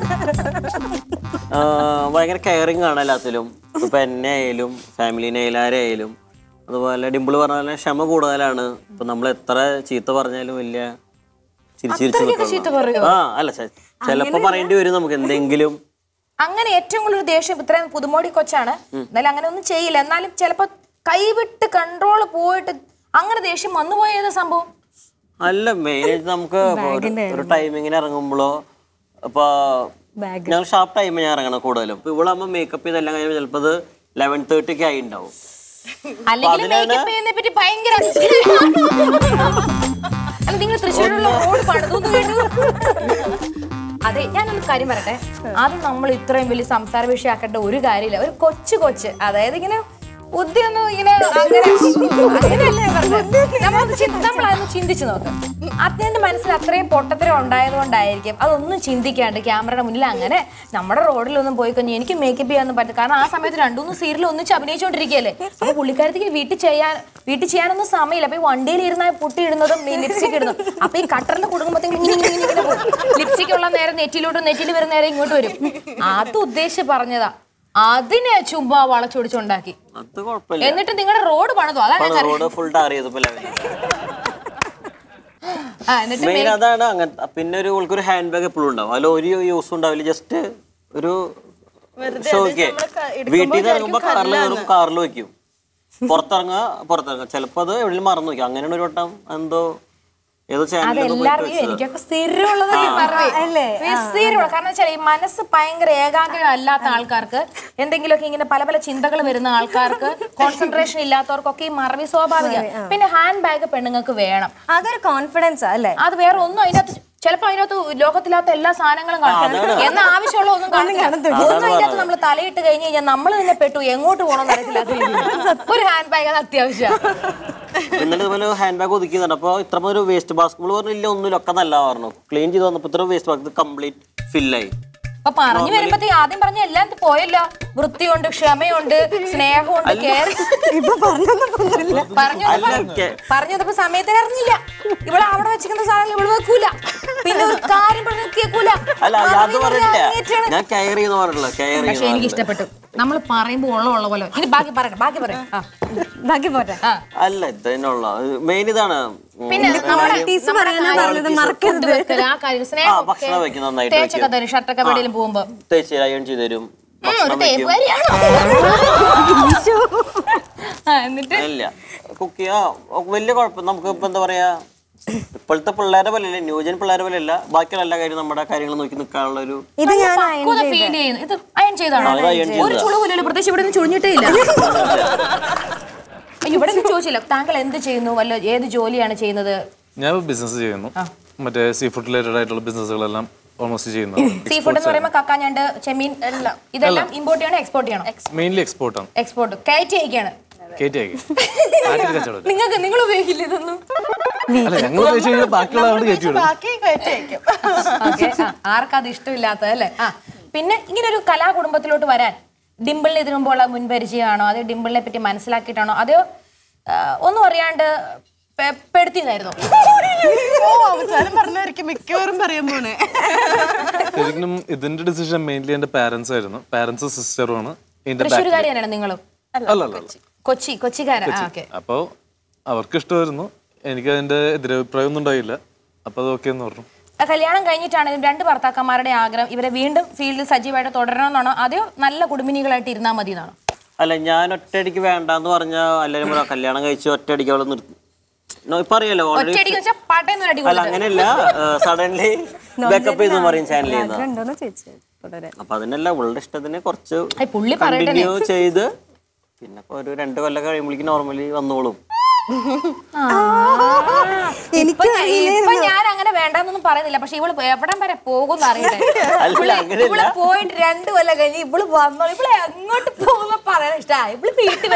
ഭയങ്കര കെയറിങ് ആണ് എല്ലാത്തിലും. ഇപ്പൊ എന്നെ ആയാലും ഫാമിലിനെ ആയാലും. അതുപോലെ ഡിംപിൾ പറഞ്ഞ പോലെ ക്ഷമ കൂടുതലാണ്. ഇപ്പൊ നമ്മൾ എത്ര ചീത്ത പറഞ്ഞാലും വലിയ ചിരിച്ചിരിച്ചു. ആ അല്ല, ചിലപ്പോ പറയേണ്ടി വരും നമുക്ക് എന്തെങ്കിലും.
അങ്ങനെ ഏറ്റവും കൂടുതൽ ദേഷ്യം ഇത്രയും പുതുമോടി കൊച്ചാണ്, എന്നാലും അങ്ങനെ ഒന്നും ചെയ്യില്ല. എന്നാലും ചിലപ്പോ കൈവിട്ട് കൺട്രോൾ പോയിട്ട് അങ്ങനെ ദേഷ്യം വന്നുപോയ ഏതാ സംഭവം?
അല്ല മെയിനായിട്ട് നമുക്ക് ഒരു ടൈമിങ്ങിന് ഇറങ്ങുമ്പോഴോ ഇപ്പൊ ഞങ്ങൾ ഷാർപ്പ് ടൈമിൽ ഞാൻ ഇറങ്ങണം കൂടുതലും. ഇപ്പൊ ഇവളാകുമ്പോൾ മേക്കപ്പ് ചെയ്തെല്ലാം കഴിയുമ്പോൾ ചിലപ്പോൾ അത് ലെവൻ തേർട്ടി ഒക്കെ ആയി ഉണ്ടാവും.
നിങ്ങൾ തൃശ്ശൂരുള്ള റോഡ് പണിതൊന്നും കേട്ടു. അതെ, ഞാനൊരു കാര്യം പറയട്ടെ, അത് നമ്മൾ ഇത്രയും വലിയ സംസാര വിഷയമാക്കേണ്ട ഒരു കാര്യമില്ല. ഒരു കൊച്ചു കൊച്ച്, അതായത് ഇങ്ങനെ ബുദ്ധിയൊന്നും ഇങ്ങനെ അങ്ങനെയല്ലേ പറഞ്ഞത്, നമ്മളതൊന്ന് ചിന്തിച്ചു നോക്കാം. അതിന്റെ മനസ്സിൽ അത്രയും പൊട്ടത്തരം ഉണ്ടായത് കൊണ്ടായിരിക്കും അതൊന്നും ചിന്തിക്കാണ്ട് ക്യാമറയുടെ മുന്നിൽ അങ്ങനെ നമ്മുടെ റോഡിലൊന്നും പോയി കഴിഞ്ഞാൽ എനിക്ക് മേക്കപ്പ് ചെയ്യാനൊന്നും പറ്റും. കാരണം ആ സമയത്ത് രണ്ടുമൂന്ന് സീരിയൽ ഒന്നിച്ച് അഭിനയിച്ചുകൊണ്ടിരിക്കുകയല്ലേ. അപ്പൊ പുള്ളിക്കാരത്തേക്ക് വീട്ടിൽ ചെയ്യാൻ വീട്ടിൽ ചെയ്യാനൊന്നും സമയമില്ല. അപ്പൊ ഈ വണ്ടിയിൽ ഇരുന്ന പൊട്ടി ഇടുന്നതും ലിപ്സ്റ്റിക് ഇടുന്നതും അപ്പൊ ഈ കട്ടറിൽ കൊടുക്കുമ്പോഴത്തേക്കും ലിപ്സ്റ്റിക് ഉള്ള നേരം നെറ്റിലോട്ട് നെറ്റിൽ വരുന്ന നേരം ഇങ്ങോട്ട് വരും. അത് ഉദ്ദേശിച്ച് പറഞ്ഞതാ. അതിനെ ചുമ്മാ വളച്ചൊടിച്ചുണ്ടാക്കി. എന്നിട്ട് നിങ്ങളുടെ റോഡ് പണിതോ? അതാണ്
അതാണ് അങ്ങനെ. പിന്നെ ഒരു ഒരു ഹാൻഡ് ബാഗ് എപ്പോഴും ഉണ്ടാവും, അതിൽ ഒരു യൂസ് ഉണ്ടാവില്ല. ജസ്റ്റ് ഒരു ഷോക്ക് വീട്ടിൽ നിന്ന് ഇറങ്ങുമ്പോ കാറിൽ കയറും, കാറിൽ വെക്കും, പുറത്തിറങ്ങുക പുറത്തിറങ്ങുക ചിലപ്പോ അത് എവിടെയും മറന്നു വെക്കും. അങ്ങനെയാണ് ഒരു വട്ടം എന്തോ
എനിക്കൊക്കെ സ്ഥിരമുള്ളത്. കാരണം വെച്ചാൽ ഈ മനസ്സ് ഭയങ്കര ഏകാഗ്രം അല്ലാത്ത ആൾക്കാർക്ക്, എന്തെങ്കിലുമൊക്കെ ഇങ്ങനെ പല പല ചിന്തകൾ വരുന്ന ആൾക്കാർക്ക്, കോൺസെൻട്രേഷൻ ഇല്ലാത്തവർക്കൊക്കെ ഈ മറവി സ്വാഭാവികം. പിന്നെ ഹാൻഡ് ബാഗ് പെണ്ണുങ്ങൾക്ക് വേണം.
അതൊരു കോൺഫിഡൻസ് അല്ലേ? അത്
വേറെ ഒന്നും അതിനകത്ത് ചിലപ്പോ അതിനകത്ത് ലോകത്തില്ലാത്ത എല്ലാ സാധനങ്ങളും കാണും. എന്നാ ആവശ്യമുള്ള ഒന്നും കാണില്ല. ഒന്നും അതിനകത്ത് നമ്മൾ തലയിട്ട് കഴിഞ്ഞ് കഴിഞ്ഞാൽ നമ്മൾ തന്നെ പെട്ടു, എങ്ങോട്ട് പോകണമെന്ന് അറിയത്തില്ല. ഒരു ഹാൻഡ് ബാഗ് അത് അത്യാവശ്യമാണ്.
എന്നിട്ട് ഇതുപോലെ ഹാൻഡ് ബാഗ് ഒതുക്കുന്നുണ്ട്. അപ്പോൾ ഇത്ര ഒരു വേസ്റ്റ് ബാസ്കറ്റ് പറഞ്ഞില്ല, ഒന്നുമില്ല, ഒക്കെ നല്ല പറഞ്ഞു. ക്ലീൻ ചെയ്ത് വന്നപ്പോൾ ഇത്ര വേസ്റ്റ് ബാസ്കറ്റ് കംപ്ലീറ്റ് ഫില്ലായി.
അപ്പൊ പറഞ്ഞു വരുമ്പത്തേ ആദ്യം പറഞ്ഞ എല്ലാം പോയല്ലോ. വൃത്തിയുണ്ട്, ക്ഷമയുണ്ട്, സ്നേഹമുണ്ട്, കെയർ. പറഞ്ഞപ്പോ സമയത്തിന് അറിഞ്ഞില്ല. ഇവിടെ അവിടെ വെച്ചിരിക്കുന്ന സാധനങ്ങൾ ഇവിടെ വെക്കൂല. പിന്നെ ഒരു കാര്യം കേൾക്കൂല. പക്ഷെ എനിക്ക് ഇഷ്ടപ്പെട്ടു. നമ്മൾ പറയുമ്പോ ഉള്ള ഉള്ള പോലെ. ഇനി ബാക്കി പറയട്ടെ, ബാക്കി പറയാം, ബാക്കി പോട്ടെ.
അല്ല ഇതിനുള്ള മെയിൻ ഇതാണ്.
പിന്നെ
ഭക്ഷണം വെക്കും നന്നായിട്ട്,
തേച്ചൊക്കെ തരും. ഷർട്ടൊക്കെ എവിടെയും പോകുമ്പോ
തേച്ച് അയൺ ചെയ്ത് തരും. ഇല്ല കുക്ക് ചെയ്യാ വലിയ കുഴപ്പം. നമുക്ക് ഇപ്പൊ എന്താ പറയാ, ഇപ്പോഴത്തെ പിള്ളേരെ പോലെയല്ല, ന്യൂജൻ പിള്ളേരെ പോലെയല്ല. ബാക്കിയുള്ള എല്ലാ കാര്യം നമ്മുടെ കാര്യങ്ങൾ നോക്കി നിൽക്കാനുള്ള ഒരു
ചുഴിഞ്ഞിട്ടേ ഇല്ല. ഇവിടെ ചോദിച്ചില്ല താങ്കൾ എന്ത് ചെയ്യുന്നു, വല്ല ഏത് ജോലിയാണ് ചെയ്യുന്നത്?
ഞാൻ ബിസിനസ് ചെയ്യുന്നു, മറ്റേ സീ ഫുഡ് റിലേറ്റഡ് ആയിട്ടുള്ള ബിസിനസ്സുകളെല്ലാം ഓൾമോസ്റ്റ് ചെയ്യുന്നു.
സീ ഫുഡ് എന്ന് പറയുമ്പോൾ കക്കാഞ്ഞണ്ട്, ചെമ്മീൻ എല്ലാം ഇതെല്ലാം ഇമ്പോർട്ട് ചെയ്യണോ എക്സ്പോർട്ട് ചെയ്യണോ?
മെയിൻലി എക്സ്പോർട്ട് ആണ്.
എക്സ്പോർട്ട് കയറ്റി അയക്കാണ്. നിങ്ങൾക്ക് നിങ്ങൾ ഉപയോഗിക്കില്ല ഇതൊന്നും? ആർക്കത് ഇഷ്ടമില്ലാത്തതല്ലേ? ആ പിന്നെ ഇങ്ങനെ ഒരു കലാകുടുംബത്തിലോട്ട് വരാൻ ഡിംപിളിന് ഇതിനു മുമ്പുള്ള മുൻപരിചയമാണോ, അതോ ഡിംപിളിനെ പറ്റി മനസ്സിലാക്കിയിട്ടാണോ, അതോ ഒന്നും അറിയാണ്ട് പെടുത്തിയതായിരുന്നു?
ശരിക്കും ഇതിന്റെ ഡിസിഷൻ മെയിൻലി എന്റെ പാരന്റ്സ് ആയിരുന്നു. പാരന്റ്സും സിസ്റ്ററും ആണ്.
തൃശ്ശൂരുകാരിയാണ് നിങ്ങളും? കൊച്ചി കൊച്ചിക്കാരൻ.
അപ്പോ അവർക്ക് ഇഷ്ടമായിരുന്നു, എനിക്ക് അതിന്റെ എതിരഭിപ്രായം ഒന്നും ഉണ്ടായില്ല. അപ്പൊ അത് ഓക്കെ എന്ന് പറഞ്ഞു.
കല്യാണം കഴിഞ്ഞിട്ടാണ് രണ്ട് ഭർത്താക്കന്മാരുടെ ആഗ്രഹം ഇവരെ വീണ്ടും ഫീൽഡിൽ സജീവമായിട്ട് തുടരണമെന്നാണോ, അതോ നല്ല കുടുംബിനികളായിട്ട് ഇരുന്നാൽ മതി എന്നാണോ?
അല്ല, ഞാൻ ഒറ്റയടിക്ക് വേണ്ടെന്ന് പറഞ്ഞാൽ എല്ലാവരും കല്യാണം കഴിച്ച് ഒറ്റയടിക്ക് അവളെ നിർത്തി. ഇപ്പൊ അറിയാലോ, അല്ല അങ്ങനെയല്ല, സഡൻലി ബാക്കപ്പ് ചെയ്തു പറയും ചാനലിൽ നിന്ന്. അപ്പൊ അതിനല്ല, അവളുടെ ഇഷ്ടത്തിന് കുറച്ച് കണ്ടിന്യൂ ചെയ്ത് പിന്നെ ഒരു രണ്ട് കൊല്ലം കഴിയുമ്പോഴേക്കും നോർമലി വന്നോളും.
ഞാൻ അങ്ങനെ വേണ്ടെന്നൊന്നും പറയുന്നില്ല, പക്ഷെ ഇവള് എവിടം വരെ പോകുന്ന അറിയട്ടെ. ഇവള് പോയിട്ട് രണ്ടു കൊല്ലം കഴിഞ്ഞ് ഇവള് വന്നോളൂ. ഇവളെ എങ്ങോട്ട് പോകുന്ന പറയാൻ ഇഷ്ടമാണ്. ഇവള് വീട്ടിൽ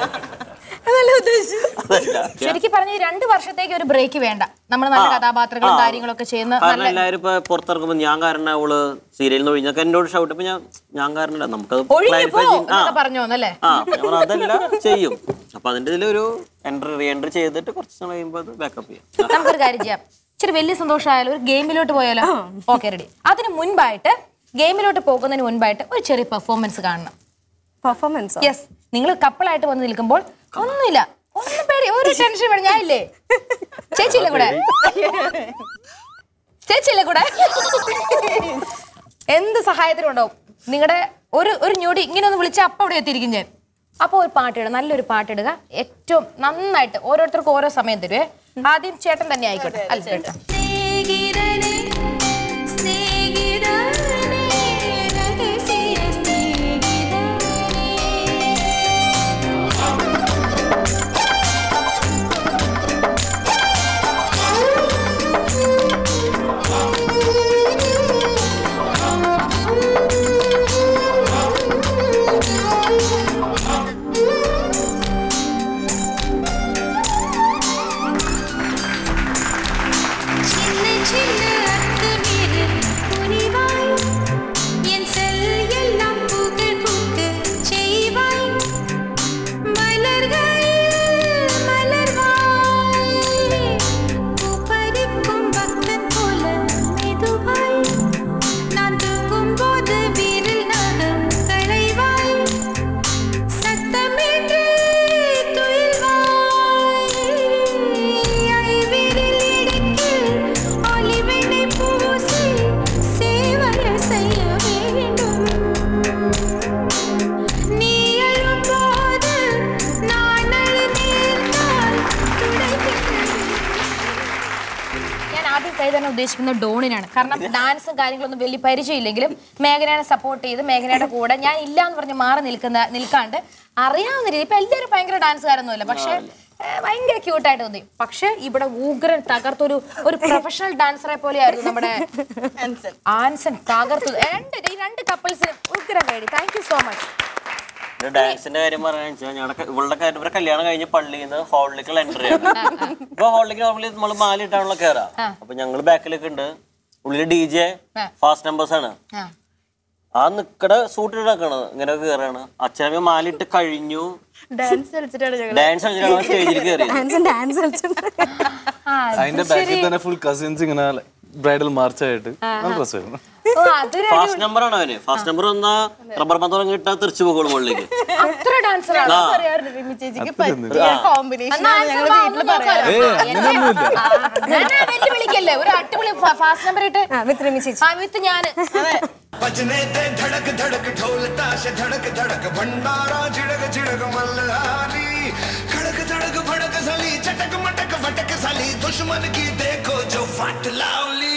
ശരിക്കും പറഞ്ഞ രണ്ട് വർഷത്തേക്ക് ഒരു ബ്രേക്ക് വേണ്ട. നമ്മൾ നല്ല കഥാപാത്രങ്ങളും കാര്യങ്ങളൊക്കെ ചെയ്യുന്ന
എല്ലാവരും ഇപ്പൊ പുറത്തിറങ്ങുമ്പോ ഞാൻ കാരണം അവള് സീരിയലിൽ നിന്ന് ഒഴിഞ്ഞൊക്കെ എന്നോട് ഷൗട്ട്. ഇപ്പൊ ഞാൻ ഞാൻ കാരണല്ല, നമുക്കത്
പറഞ്ഞോന്നല്ലേ?
അതല്ല ചെയ്യും. അപ്പൊ അതിന്റെ ഇതിലൊരു എൻട്രി റീ എൻട്രി ചെയ്തിട്ട് കുറച്ച് നാൾ കഴിയുമ്പോൾ അത് ബാക്കപ്പ് ചെയ്യാം.
നമുക്കൊരു കാര്യം ചെയ്യാം, ഇച്ചിരി വലിയ സന്തോഷമായാലും ഒരു ഗെയിമിലോട്ട് പോയാലോ? Okay, ready. അതിന് മുൻപായിട്ട്, ഗെയിമിലോട്ട് പോകുന്നതിന് മുൻപായിട്ട് ഒരു ചെറിയ പെർഫോമൻസ് കാണണം.
പെർഫോമൻസ്?
യെസ്. നിങ്ങൾ കപ്പിളായിട്ട് വന്ന് നിൽക്കുമ്പോൾ ഒന്നുമില്ല, ഒന്നും പേടി, ഒരു ടെൻഷൻ വേണം. ഞാനില്ലേ, ചേച്ചിയില്ലേ കൂടെ, ചേച്ചിയില്ലേ കൂടെ, എന്ത് സഹായത്തിനും ഉണ്ടാവും. നിങ്ങളുടെ ഒരു ഒരു ഞൊടി ഇങ്ങനെ ഒന്ന് വിളിച്ചാൽ അപ്പം അവിടെ എത്തിയിരിക്കും ഞാൻ. അപ്പോൾ ഒരു പാട്ടിടുക, നല്ലൊരു പാട്ടിടുക, ഏറ്റവും നന്നായിട്ട്. ഓരോരുത്തർക്കും ഓരോ സമയം തരുവേ. ആദ്യം ചേട്ടൻ തന്നെ ആയിക്കോട്ടെ. അല്ല ഉദ്ദേശിക്കുന്ന ഡോണിനാണ്. കാരണം ഡാൻസും കാര്യങ്ങളൊന്നും വലിയ പരിചയമില്ലെങ്കിലും മേഘനയെ സപ്പോർട്ട് ചെയ്ത് മേഘനയുടെ കൂടെ ഞാൻ ഇല്ല എന്ന് പറഞ്ഞ് മാറി നിൽക്കുന്ന നിൽക്കാണ്ട് അറിയാവുന്ന രീതി. ഇപ്പൊ എല്ലാവരും ഭയങ്കര ഡാൻസുകാരൊന്നുമില്ല, പക്ഷെ ഭയങ്കര ക്യൂട്ടായിട്ട് തോന്നി. പക്ഷെ ഇവിടെ ഉഗ്രൻ തകർത്തൊരു ഒരു പ്രൊഫഷണൽ ഡാൻസറെ പോലെയായിരുന്നു നമ്മുടെ ആൻസൺ. തകർത്തു രണ്ട് ഈ രണ്ട് കപ്പിൾസിനും ഉഗ്രം വേണ്ടി. Thank you so much.
ഡാൻസിന്റെ കാര്യം പറയാന്ന് ഞങ്ങളുടെ ഇവളുടെ കാര്യം ഇവരെ കല്യാണം കഴിഞ്ഞ് പള്ളിയിൽ നിന്ന് ഹോളിലേക്കുള്ള എൻട്രി ആണ്. ഇപ്പൊ ഹോളിലേക്ക് നോർമലി നമ്മള് മാല ഇട്ടാണല്ലോ കയറാ. അപ്പൊ ഞങ്ങള് ബാക്കിലൊക്കെ ഉണ്ട്. ഉള്ളില് ഡി ജെ ഫാസ്റ്റ് നമ്പേഴ്സ് ആണ്. ആ നിക്കട സൂട്ട് ഇടാക്കണ് ഇങ്ങനെ കേറാണ്. അച്ഛനമ്മ മാല ഇട്ട് കഴിഞ്ഞു. ഡാൻസ് കളിച്ചിട്ടാണ് സ്റ്റേജിൽ കയറി.
അതിന്റെ ബാക്കിൽ തന്നെ ഫുൾ കസിൻസ് ഇങ്ങനെ ബ്രൈഡൽ മാർച്ച് ആയിട്ട്
ഫാസ്റ്റ് നമ്പർ ആണ് അവന്. ഫാസ്റ്റ് നമ്പർ വന്നാ റബ്ബർ പന്ത് കിട്ടാ തെറിച്ചു പോകുള്ളൂ മുകളിലേക്ക്.
വിളിക്കല്ലേ ഒരു അടിപൊളി ഫാസ്റ്റ് നമ്പർ ഇട്ട് വിത്ത് ഞാന്
बजने दे धड़क धड़क ढोल ताश धड़क धड़क भंडारा झिड़क झिड़क मल्हारी खड़क धड़क भड़क साली चटक मटक फटक साली दुश्मन की देखो जो फट लावली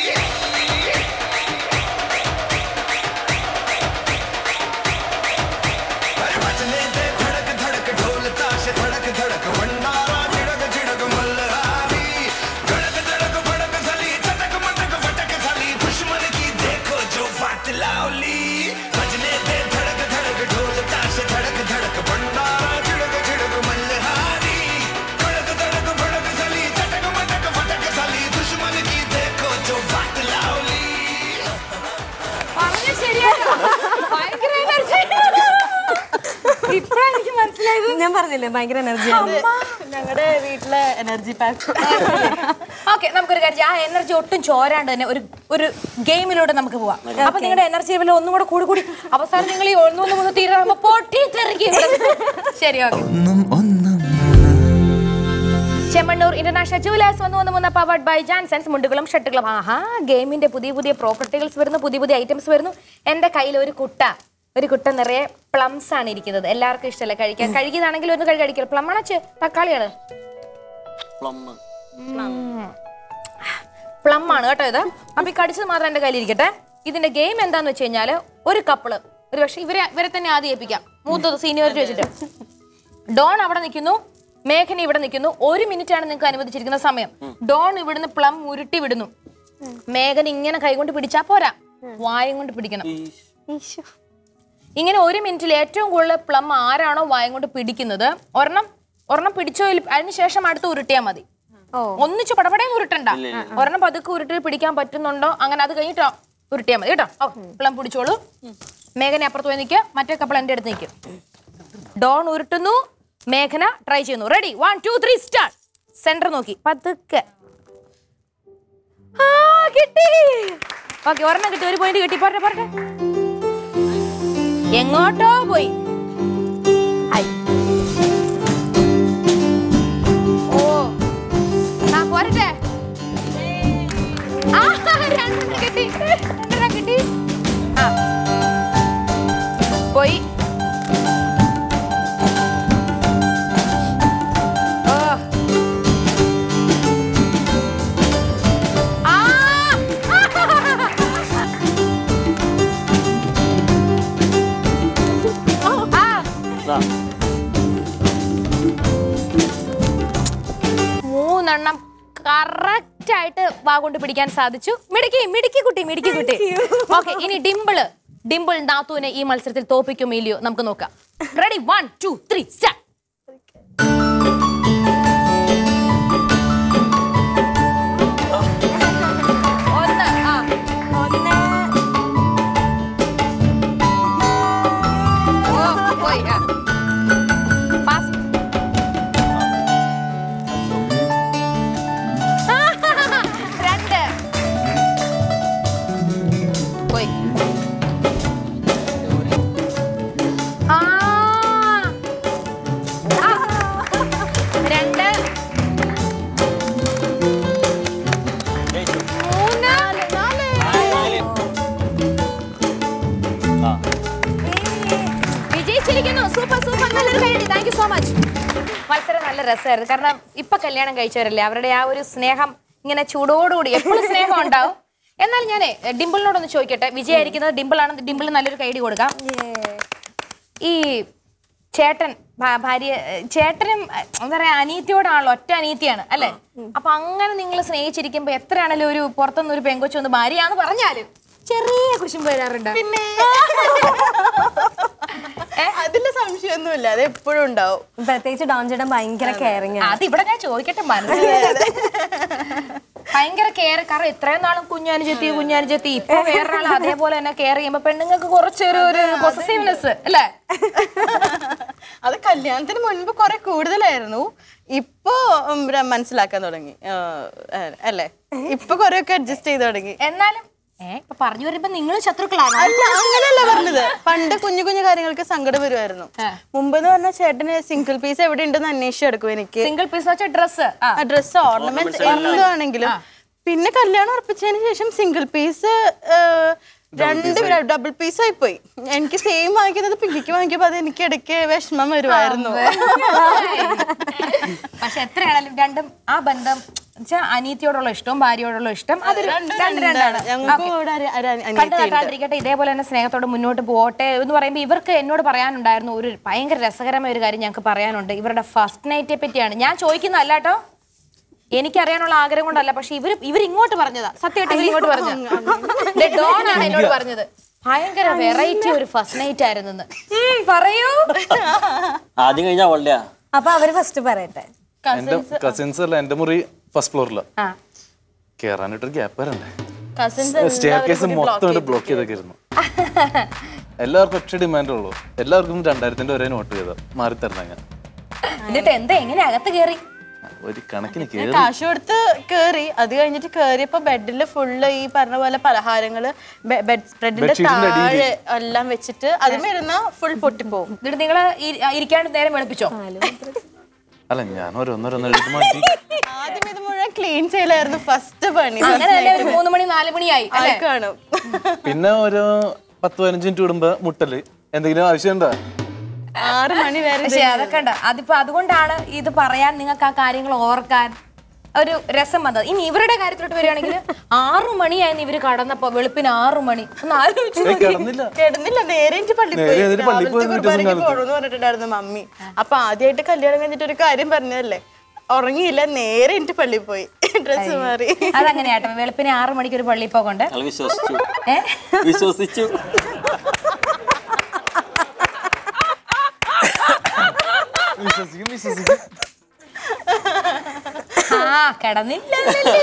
बजने दे धड़क धड़क ढोल ताश धड़क धड़क भंडारा झिड़क झिड़क मल्हारी खड़क धड़क भड़क साली चटक मटक फटक साली दुश्मन की देखो जो फट लावली बजने दे धड़क धड़क ढोल ताश धड़क धड़क भंडारा झिड़क झिड़क मल्हारी खड़क धड़क भड़क साली चटक मटक फटक साली दुश्मन की देखो जो फट लावली.
പറഞ്ഞു ശരിയാണോ? ഭയങ്കര എനർജി. ഇപ്പഴാണ് എനിക്ക് മനസ്സിലായത്.
ഞാൻ പറഞ്ഞില്ലേ ഭയങ്കര എനർജി.
ഞങ്ങളുടെ വീട്ടിലെ എനർജി പാക്ക്.
ഓക്കെ, നമുക്കൊരു കാര്യം, ആ എനർജി ഒട്ടും ചോരാണ്ട് തന്നെ ഒരു ഒരു ഗെയിമിലൂടെ നമുക്ക് പോവാം. അപ്പൊ നിങ്ങളുടെ എനർജി ലെവൽ ഒന്നും കൂടെ കൂടി കൂടി അവസാനം നിങ്ങൾ ഈ ഒന്നൊന്നും ഒന്ന് തീരാകുമ്പോ പൊട്ടി തെറിക്കി. ശരി, ഓക്കെ. ചെമ്മണ്ണൂർ ഇന്റർനാഷണൽ ജുവലേഴ്സ് വന്നു വന്ന് മുന്ന പവർഡ് ബൈ ജാൻസൺസ് മുണ്ടുകളും ഷർട്ടുകളും. ആഹാ, ഗെയിമിന്റെ പുതിയ പുതിയ പ്രോപ്പർട്ടികൾസ് വരുന്നു, പുതിയ പുതിയ ഐറ്റംസ് വരുന്നു. എന്റെ കയ്യിൽ ഒരു കുട്ട ഒരു കുട്ട നിറയെ പ്ലംസ് ആണ് ഇരിക്കുന്നത്. എല്ലാവർക്കും ഇഷ്ടമല്ല കഴിക്കാൻ. കഴുകിയതാണെങ്കിൽ ഒന്ന് കഴുകി കഴിക്കാം. പ്ലം ആണോ തക്കാളിയാണ്? പ്ലം ആണ് കേട്ടോ ഇത്. അപ്പൊ ഈ കടിച്ചത് മാത്രം എന്റെ കയ്യിൽ ഇരിക്കട്ടെ. ഇതിന്റെ ഗെയിം എന്താന്ന് വെച്ച് കഴിഞ്ഞാല് ഒരു കപ്പിള് ഒരു പക്ഷെ ഇവരെ ഇവരെ തന്നെ ആദ്യം ഏൽപ്പിക്കാം. മൂത്തത് സീനിയോറിറ്റി വെച്ചിട്ട്. ഡോൺ അവിടെ നിൽക്കുന്നു, മേഘന ഇവിടെ നിൽക്കുന്നു. ഒരു മിനിറ്റ് ആണ് നിങ്ങൾക്ക് അനുവദിച്ചിരിക്കുന്ന സമയം. ഡോൺ ഇവിടുന്ന് പ്ലം ഉരുട്ടി വിടുന്നു. മേഘന ഇങ്ങനെ കൈകൊണ്ട് പിടിച്ചാ പോരാ, വായും കൊണ്ട് പിടിക്കണം. ഇങ്ങനെ ഒരു മിനിറ്റിൽ ഏറ്റവും കൂടുതൽ പ്ലം ആരാണോ വായും കൊണ്ട് പിടിക്കുന്നത് ഒരെണ്ണം ഒരെണ്ണം പിടിച്ചോ അതിനുശേഷം അടുത്ത് ഉരുട്ടിയാൽ മതി. ഒന്നിച്ച് പടപടേന്ന് ഉരുട്ടണ്ട. ഒരെണ്ണം പതുക്കെ ഉരുട്ടി പിടിക്കാൻ പറ്റുന്നുണ്ടോ അങ്ങനെ അത് കഴിഞ്ഞിട്ടോ ഉരുട്ടിയാൽ മതി കേട്ടോ. പ്ലം പിടിച്ചോളൂ. മേഘന അപ്പുറത്ത് പോയി നിൽക്കുക, മറ്റേ കപ്പിൾ എന്റെ അടുത്ത് നിൽക്കും. ഡോൺ ഉരുട്ടുന്നു, മേഘന ട്രൈ ചെയ്യുന്നു. Ready, one two three start. Centre നോക്കി പതുക്കെ. കിട്ടി. ഓക്കെ, ഒരെണ്ണം കിട്ടി, ഒരു പോയിന്റ് കിട്ടി. പോരട്ടെ പോരട്ടെ. എങ്ങോട്ടോ പോയി. ഓ ആ പോരട്ടെ. ആ രണ്ടെണ്ണം കിട്ടി, രണ്ടെണ്ണം കിട്ടി. ആ പോയി. മൂന്നെണ്ണം കറക്റ്റ് ആയിട്ട് വാ കൊണ്ട് പിടിക്കാൻ സാധിച്ചു. മിടുക്കി മിടുക്കി കുട്ടി മിടുക്കി കുട്ടി. ഓക്കെ, ഇനി ഡിംപിള് ഡിംപിൾ നാത്തൂനെ ഈ മത്സരത്തിൽ തോപ്പിക്കും ഇല്ലയോ നമുക്ക് നോക്കാം. Ready, one two three start. മത്സരം നല്ല രസമായിരുന്നു. കാരണം ഇപ്പൊ കല്യാണം കഴിച്ചവരല്ലേ, അവരുടെ ആ ഒരു സ്നേഹം ഇങ്ങനെ ചൂടോടുകൂടി എപ്പോഴും സ്നേഹം ഉണ്ടാവും. എന്നാൽ ഞാനേ ഡിംപിളിനോടൊന്ന് ചോദിക്കട്ടെ, വിജയായിരിക്കുന്നത് ഡിംപിൾ ആണ്, ഡിംപിൾ നല്ലൊരു കൈഡി കൊടുക്കാം. ഈ ചേട്ടൻ ഭാര്യ ചേട്ടനും എന്താ പറയാ അനീതിയോടാണല്ലോ, ഒറ്റ അനീതിയാണ് അല്ലെ? അപ്പൊ അങ്ങനെ നിങ്ങൾ സ്നേഹിച്ചിരിക്കുമ്പോ എത്രയാണല്ലോ ഒരു പുറത്തുനിന്ന് ഒരു പെങ്കൊച്ചു ഒന്ന് ഭാര്യയാന്ന് പറഞ്ഞാലും ചെറിയ കുശുമ്പ് വരാറുണ്ട്.
പിന്നെ അതില് സംശയമൊന്നുമില്ല, അത് എപ്പോഴും ഉണ്ടാവും.
പ്രത്യേകിച്ച് ഡോൺ ചേട്ടൻ ഭയങ്കര കെയറിങ്.
അത് ഇവിടെ ഞാൻ ചോദിക്കട്ടെ, മനസ്സിലായത് ഭയങ്കര കെയർ. കാരണം ഇത്രയും നാളും കുഞ്ഞാനുജെത്തി കുഞ്ഞാനുജെത്തി ഇപ്പൊ വേറൊരാൾ അതേപോലെ തന്നെ കെയർ ചെയ്യുമ്പോ പെണ്ണുങ്ങൾക്ക് കുറച്ചൊരു ഒരു പൊസസീവ്നെസ് അല്ലേ?
അത് കല്യാണത്തിന് മുൻപ് കുറെ കൂടുതലായിരുന്നു, ഇപ്പൊ മനസ്സിലാക്കാൻ തുടങ്ങി അല്ലേ? ഇപ്പൊ കൊറേ ഒക്കെ അഡ്ജസ്റ്റ് ചെയ്ത് തുടങ്ങി.
എന്നാലും ഇപ്പൊ പറഞ്ഞു വരുമ്പോ നിങ്ങൾ ശത്രുക്കളാണ്.
അല്ല, അങ്ങനെയല്ല പറഞ്ഞത്. പണ്ട് കുഞ്ഞു കുഞ്ഞു കാര്യങ്ങൾക്ക് സങ്കടം വരുമായിരുന്നു. മുമ്പ് എന്ന് പറഞ്ഞാൽ ചേട്ടന് സിംഗിൾ പീസ് എവിടെ ഉണ്ടെന്ന് അന്വേഷിച്ചെടുക്കും എനിക്ക്.
Single piece dress
dress ornaments എന്താണെങ്കിലും. പിന്നെ കല്യാണം ഉറപ്പിച്ചതിന് ശേഷം സിംഗിൾ പീസ് രണ്ട് ഡബിൾ പീസ് ആയി പോയി. എനിക്ക് സെയിം വാങ്ങിക്കുന്നത് പിങ്കിക്ക് വാങ്ങിയപ്പോ അത് എനിക്ക് ഇടയ്ക്ക് വിഷമം വരുമായിരുന്നു.
പക്ഷെ എത്രയാണെങ്കിലും രണ്ടും ആ ബന്ധം അനീതിയോടുള്ള ഇഷ്ടവും ഭാര്യയോടുള്ള ഇഷ്ടം അത് കണ്ടുനട്ടാണ്ടിരിക്കട്ടെ. ഇതേപോലെ തന്നെ സ്നേഹത്തോടെ മുന്നോട്ട് പോട്ടെ എന്ന് പറയുമ്പോൾ ഇവർക്ക് എന്നോട് പറയാനുണ്ടായിരുന്നു ഒരു ഭയങ്കര രസകരമായ ഒരു കാര്യം ഞങ്ങൾക്ക് പറയാനുണ്ട്. ഇവരുടെ ഫസ്റ്റ് നൈറ്റിനെ പറ്റിയാണ് ഞാൻ ചോദിക്കുന്നത് അല്ലാട്ടോ, എനിക്കറിയാനുള്ള ആഗ്രഹം കൊണ്ടല്ല. പക്ഷെ ഇവർ ഇവർ ഇങ്ങോട്ട് പറഞ്ഞതാ, സത്യമായിട്ട് ഇവർ ഇങ്ങോട്ട് പറഞ്ഞത്. ഡോൺ ആണ് എന്നോട് പറഞ്ഞത് ഭയങ്കര വെറൈറ്റി ഒരു ഫസ്റ്റ് നൈറ്റ് ആയിരുന്നു. പറയൂ.
ആദ്യം കഴിഞ്ഞ അവളുടെ
അപ്പൊ അവര് ഫസ്റ്റ് പറയട്ടെ.
കസിൻസ് അല്ല, എന്റെ മുറി ഫസ്റ്റ് ഫ്ലോറിലാണ്. കേറാനായിട്ടൊരു ഗ്യാപ്പ് വരണ്ടേ? സ്റ്റെയർ കേസ് മൊത്തം ബ്ലോക്ക് ചെയ്തൊക്കെ ഇരുന്നു. എല്ലാവർക്കും ഒറ്റ ഡിമാൻഡ് ഉള്ളൂ, എല്ലാവർക്കും രണ്ടായിരത്തിന്റെ ഒരേ നോട്ട് ചെയ്ത മാറി തരണം. ഞാൻ
എന്നിട്ട് എന്താ എങ്ങനെ അകത്ത് കയറി?
ഒരു കണക്കിന്
കാശ് കൊടുത്ത് കേറി. അത് കഴിഞ്ഞിട്ട് കേറിയപ്പോ ബെഡില് ഫുള്ള് ഈ പറഞ്ഞ പോലെ പലഹാരങ്ങള് ബെഡ് സ്പ്രെഡിന്റെ താഴെ എല്ലാം വെച്ചിട്ട് അതിന് വരുന്ന ഫുൾ പൊട്ടിപ്പോവും.
എന്നിട്ട് നിങ്ങള് ഇരിക്കാണ്ട് നേരം വെളുപ്പിച്ചോ?
അല്ല, ഞാൻ ഓരോന്നോരോന്നെടുത്ത് മാറ്റി.
ആദ്യം ഇത് മുഴുവൻ ക്ലീൻ ചെയ്യലായിരുന്നു ഫസ്റ്റ് പണി.
മൂന്ന് മണി നാല് മണിയായി
കാണും.
പിന്നെ ഒരു പത്ത് പതിനഞ്ച് മിനിറ്റ് കൂടുമ്പോ മുട്ടല് എന്തെങ്കിലും ആവശ്യമുണ്ടോ?
ആറ് മണി വരെ.
പക്ഷെ അതൊക്കെ ഉണ്ട്. അതിപ്പോ അതുകൊണ്ടാണ് ഇത് പറയാൻ നിങ്ങൾക്ക് ആ കാര്യങ്ങൾ ഓർക്കാൻ ഒരു രസം വന്നത്. ഇനി ഇവരുടെ കാര്യത്തിലോട്ട് വരികയാണെങ്കിൽ ആറു മണിയായിരുന്നു ഇവര് കടന്നപ്പോ, വെളുപ്പിന് ആറു മണി. ഒന്ന് ആലോചിച്ചു.
കിടന്നില്ല, നേരെ പള്ളിയിൽ പറഞ്ഞിട്ടുണ്ടായിരുന്നു മമ്മി. അപ്പൊ ആദ്യമായിട്ട് കല്യാണം കഴിഞ്ഞിട്ട് ഒരു കാര്യം പറഞ്ഞതല്ലേ, ഉറങ്ങിയില്ല, നേരെ എനിക്ക് പള്ളിയിൽ പോയി ഡ്രസ് മാറി.
അതങ്ങനെയാട്ടോ, വെളുപ്പിന് ആറു മണിക്ക് ഒരു പള്ളിയിൽ പോകണ്ട്.
വിശ്വസിച്ചു വിശ്വസിച്ചു
വിശ്വസിക്കും വിശ്വസിക്കും.
ആ കിടന്നില്ല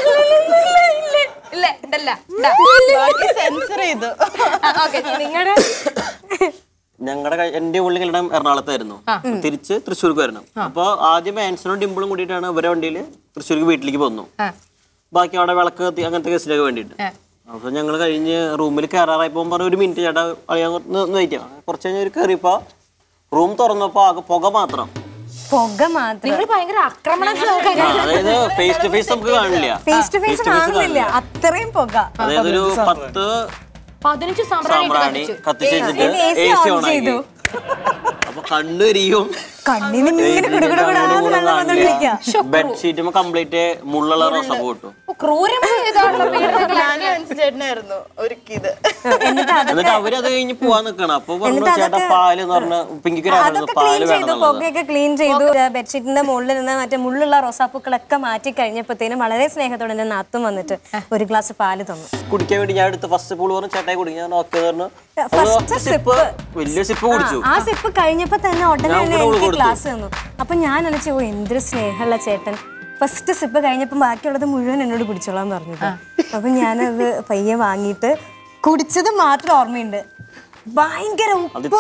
സെൻസർ ചെയ്തു.
നിങ്ങളുടെ
ഞങ്ങളുടെ എന്റെ ഉള്ളിൽ കല്യാണം എറണാകുളത്തായിരുന്നു, തിരിച്ച് തൃശ്ശൂർക്ക് വരണം. അപ്പൊ ആദ്യം ആൻസണും ഡിംപിളും കൂടിയിട്ടാണ് ഇവരെ വണ്ടിയിൽ തൃശ്ശൂർക്ക് വീട്ടിലേക്ക് പോന്നു. ബാക്കി അവിടെ വിളക്ക് കത്തി അങ്ങനത്തെ കേസിലൊക്കെ വേണ്ടിയിട്ട്. അപ്പൊ ഞങ്ങൾ കഴിഞ്ഞ് റൂമിൽ കയറാറായപ്പോ പറഞ്ഞ ഒരു മിനിറ്റ് ചേട്ടാ അറിയാൻ വെയിറ്റ് ചെയ്യാം. കുറച്ച് കഴിഞ്ഞ് ഒരു കയറിയപ്പോ റൂം തുറന്നപ്പോ ആകെ പുക മാത്രം.
പുക മാത്രം.
ഭയങ്കര ആക്രമണം.
അതായത് ഫേസ് ടു ഫേസ് നമുക്ക് കാണില്ല,
ഫേസ് ടു ഫേസ് കാണില്ല, അത്രയും പുക.
അതായത് ഒരു പത്ത്
പതിനഞ്ച്
സാമ്പ്രാണി കത്തിച്ച് വെച്ചിട്ട് എ സി ഓൺ ആക്കി. അപ്പൊ കണ്ണുരിയും
കണ്ണിന്
ബെഡ്ഷീറ്റ് കംപ്ലീറ്റ് മുള്ളുള്ള റോസപ്പ് കിട്ടും.
ക്രൂരമായ ഇതാണല്ലോ
ചേട്ടനായിരുന്നു ഒരുക്കിയത്.
എന്നിട്ട് അവരത് കഴിഞ്ഞ് പോവാൻ നിക്കണം. അപ്പൊ പറഞ്ഞു ചേട്ടാ പാല് എന്ന് പറഞ്ഞ പിങ്കിക്ക് പാല് വേണം.
പുകയൊക്കെ ക്ലീൻ ചെയ്തു. ബെഡ്ഷീറ്റിന്റെ മുകളിൽ നിന്ന് മറ്റേ മുള്ളുള്ള റോസാപ്പൂക്കളൊക്കെ മാറ്റി കഴിഞ്ഞപ്പോഴത്തേനും വളരെ സ്നേഹത്തോടെ എന്റെ നാത്തും വന്നിട്ട് ഒരു ഗ്ലാസ് പാല് തന്നു
കുടിക്കാൻ വേണ്ടി. ഞാൻ എടുത്ത് ഫസ്റ്റ് പൂള് പറഞ്ഞു ചേട്ടായി കുടിക്കാൻ. ഞാൻ ഓക്കെ പറഞ്ഞു. വലിയ സിപ്പ് കുടിച്ചു.
ആ സിപ്പ് കഴിഞ്ഞപ്പോ തന്നെ ഉടനെ തന്നെ എനിക്ക് ഗ്ലാസ് തന്നു. അപ്പൊ ഞാൻ അനച്ചു ഓ എന്തൊരു സ്നേഹമുള്ള ചേട്ടൻ. ഫസ്റ്റ് സിപ്പ് കഴിഞ്ഞപ്പോ ബാക്കിയുള്ളത് മുഴുവൻ എന്നോട് കുടിച്ചോളാൻ പറഞ്ഞു. അപ്പൊ ഞാനത് പയ്യെ വാങ്ങിയിട്ട് കുടിച്ചത് മാത്രം ഓർമ്മയുണ്ട്. ഭയങ്കര
ഒരു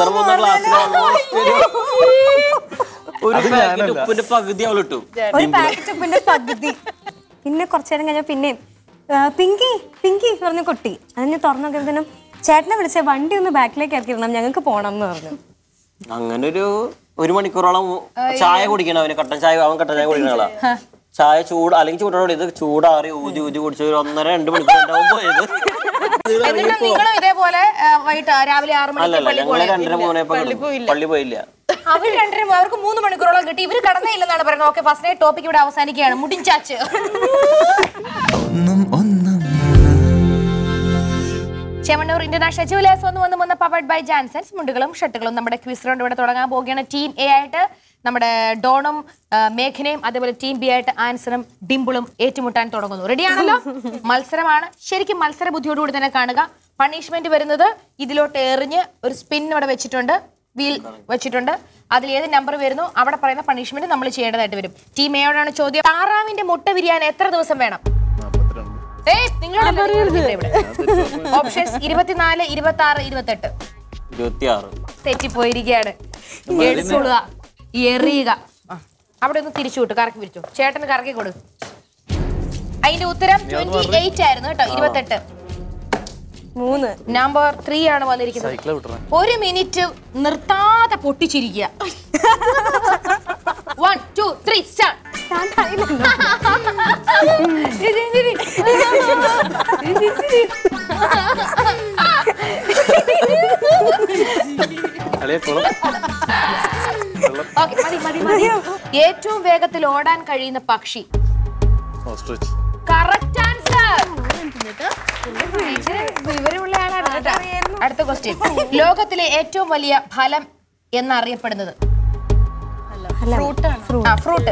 പകുതി അവളിട്ടു.
ഒരു പാക്കറ്റ് ഉപ്പിന്റെ പകുതി. പിന്നെ കുറച്ചേരം കഴിഞ്ഞ പിന്നെ പിങ്കി പിങ്കി പറഞ്ഞ കൊട്ടി. അതിന് തുറന്നു നോക്കിയതിനും ചേട്ടനെ വിളിച്ച വണ്ടി ഒന്ന് ബാക്കിലേക്ക് ഇറക്കിടണം ഞങ്ങൾക്ക് പോണം എന്ന് പറഞ്ഞു.
അങ്ങനെ ഒരു ഒരു മണിക്കൂറോളം ചായ കുടിക്കണം. അവന് കട്ടൻ ചായ അവൻ കട്ടൻ ചായ കുടിക്കണ ആളാ. ചായ ചൂട് അല്ലെങ്കിൽ ചൂടോടെ ഇത് ചൂടാറി ഊതി ഊതി കുടിച്ച ഒരു ഒന്നര രണ്ട് മണിക്കൂർ പോയത്.
ഇതേപോലെ രാവിലെ ആറ്
മണിക്ക് രണ്ടര മൂന്നേ പള്ളി പോയില്ല.
അവർ രണ്ടര അവർക്ക് മൂന്ന് മണിക്കൂറോളം കിട്ടി. ഇവര് കടന്നയില്ലെന്നാണ് പറയുന്നത്. ഓക്കെ, ഫസ്റ്റ് നൈറ്റ് ടോപ്പിക് ഇവിടെ അവസാനിക്കുകയാണ്. മുടിഞ്ചാച്ച് ചെമ്മണ്ണൂർ ഇന്റർനാഷണൽ ജുവലേഴ്സ് ഒന്ന് വന്ന് വന്ന് പവർഡ് ബൈ ജാൻസൺസ്. മുണ്ടുകളും ഷർട്ടുകളും നമ്മുടെ ക്വിസ് റൗണ്ട് ഇവിടെ തുടങ്ങാൻ പോവുകയാണ്. ടീം എ ആയിട്ട് നമ്മുടെ ഡോണും മേഘനയും അതേപോലെ ടീം ബി ആയിട്ട് ആൻസറും ഡിംപിളും ഏറ്റുമുട്ടാൻ തുടങ്ങുന്നു. റെഡിയാണല്ലോ? മത്സരമാണ്. ശരിക്കും മത്സര ബുദ്ധിയോടുകൂടി തന്നെ കാണുക. പണിഷ്മെന്റ് വരുന്നത് ഇതിലോട്ട് എറിഞ്ഞ് ഒരു സ്പിൻ ഇവിടെ വെച്ചിട്ടുണ്ട്, വീൽ വെച്ചിട്ടുണ്ട്. അതിൽ ഏത് നമ്പർ വരുന്നു അവിടെ പറയുന്ന പണിഷ്മെന്റ് നമ്മൾ ചെയ്യേണ്ടതായിട്ട് വരും. ടീം എയോടാണ് ചോദ്യം. താറാവിന്റെ മുട്ട വിരിയാൻ എത്ര ദിവസം വേണം? ഓപ്ഷൻസ് ഇരുപത്തിനാല്, ഇരുപത്തി ആറ്, ഇരുപത്തെട്ട്. തെറ്റിപ്പോയിരിക്കുകയാണ്. എടുത്തുകൊള്ളുക, എറിയുക. അവിടെ ഒന്ന് തിരിച്ചു വിട്ടു, കറക്കി വിരിച്ചു. ചേട്ടന് കറക്കി കൊടു. അതിന്റെ ഉത്തരം ട്വന്റി എയ്റ്റ് ആയിരുന്നു കേട്ടോ, ഇരുപത്തെട്ട്. മൂന്ന് നമ്പർ ത്രീ ആണ് വന്നിരിക്കുന്നത്. ഒരു മിനിറ്റ് നിർത്താതെ പൊട്ടിച്ചിരിക്കുക. One two three start. ഏറ്റവും വേഗത്തിൽ ഓടാൻ കഴിയുന്ന പക്ഷി. Correct answer. വിവരമുള്ള ആളാണ്. അടുത്ത ക്വസ്റ്റ്യൻ. ലോകത്തിലെ ഏറ്റവും വലിയ ഫലം എന്നറിയപ്പെടുന്നത്? ഫ്രൂട്ട്.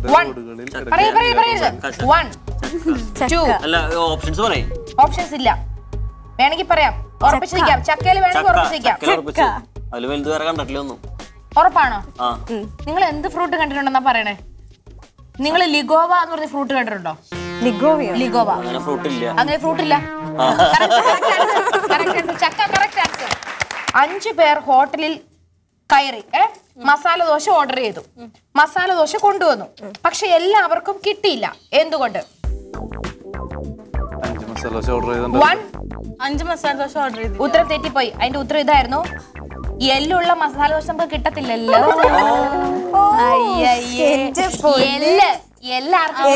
ഓപ്ഷൻസ് ഇല്ല, വേണമെങ്കിൽ പറയാം. ഉറപ്പിച്ച് നിൽക്കാം. ചക്കയിൽ വേണമെങ്കിൽ ഉറപ്പിച്ച് നിൽക്കാം. ഉറപ്പാണോ? നിങ്ങൾ എന്ത് ഫ്രൂട്ട് കണ്ടിട്ടുണ്ടെന്നാ പറയണേ? നിങ്ങൾ ലിഗോവ എന്ന് പറഞ്ഞ ഫ്രൂട്ട് കണ്ടിട്ടുണ്ടോ? ലിഗോവ അങ്ങനെ ഫ്രൂട്ട് ഇല്ല. ചക്ക കറക്റ്റ് ആൻസർ. അഞ്ചു പേർ ഹോട്ടലിൽ കയറി മസാല ദോശ ഓർഡർ ചെയ്തു. മസാല ദോശ കൊണ്ടുവന്നു, പക്ഷെ എല്ലാവർക്കും കിട്ടിയില്ല. എന്തുകൊണ്ട്? ഉത്തരം തെറ്റിപ്പോയി. അതിന്റെ ഉത്തരം ഇതായിരുന്നു, എല്ലുള്ള മസാല ദോശ നമുക്ക് കിട്ടത്തില്ലല്ലോ. എല്ലാവർക്കും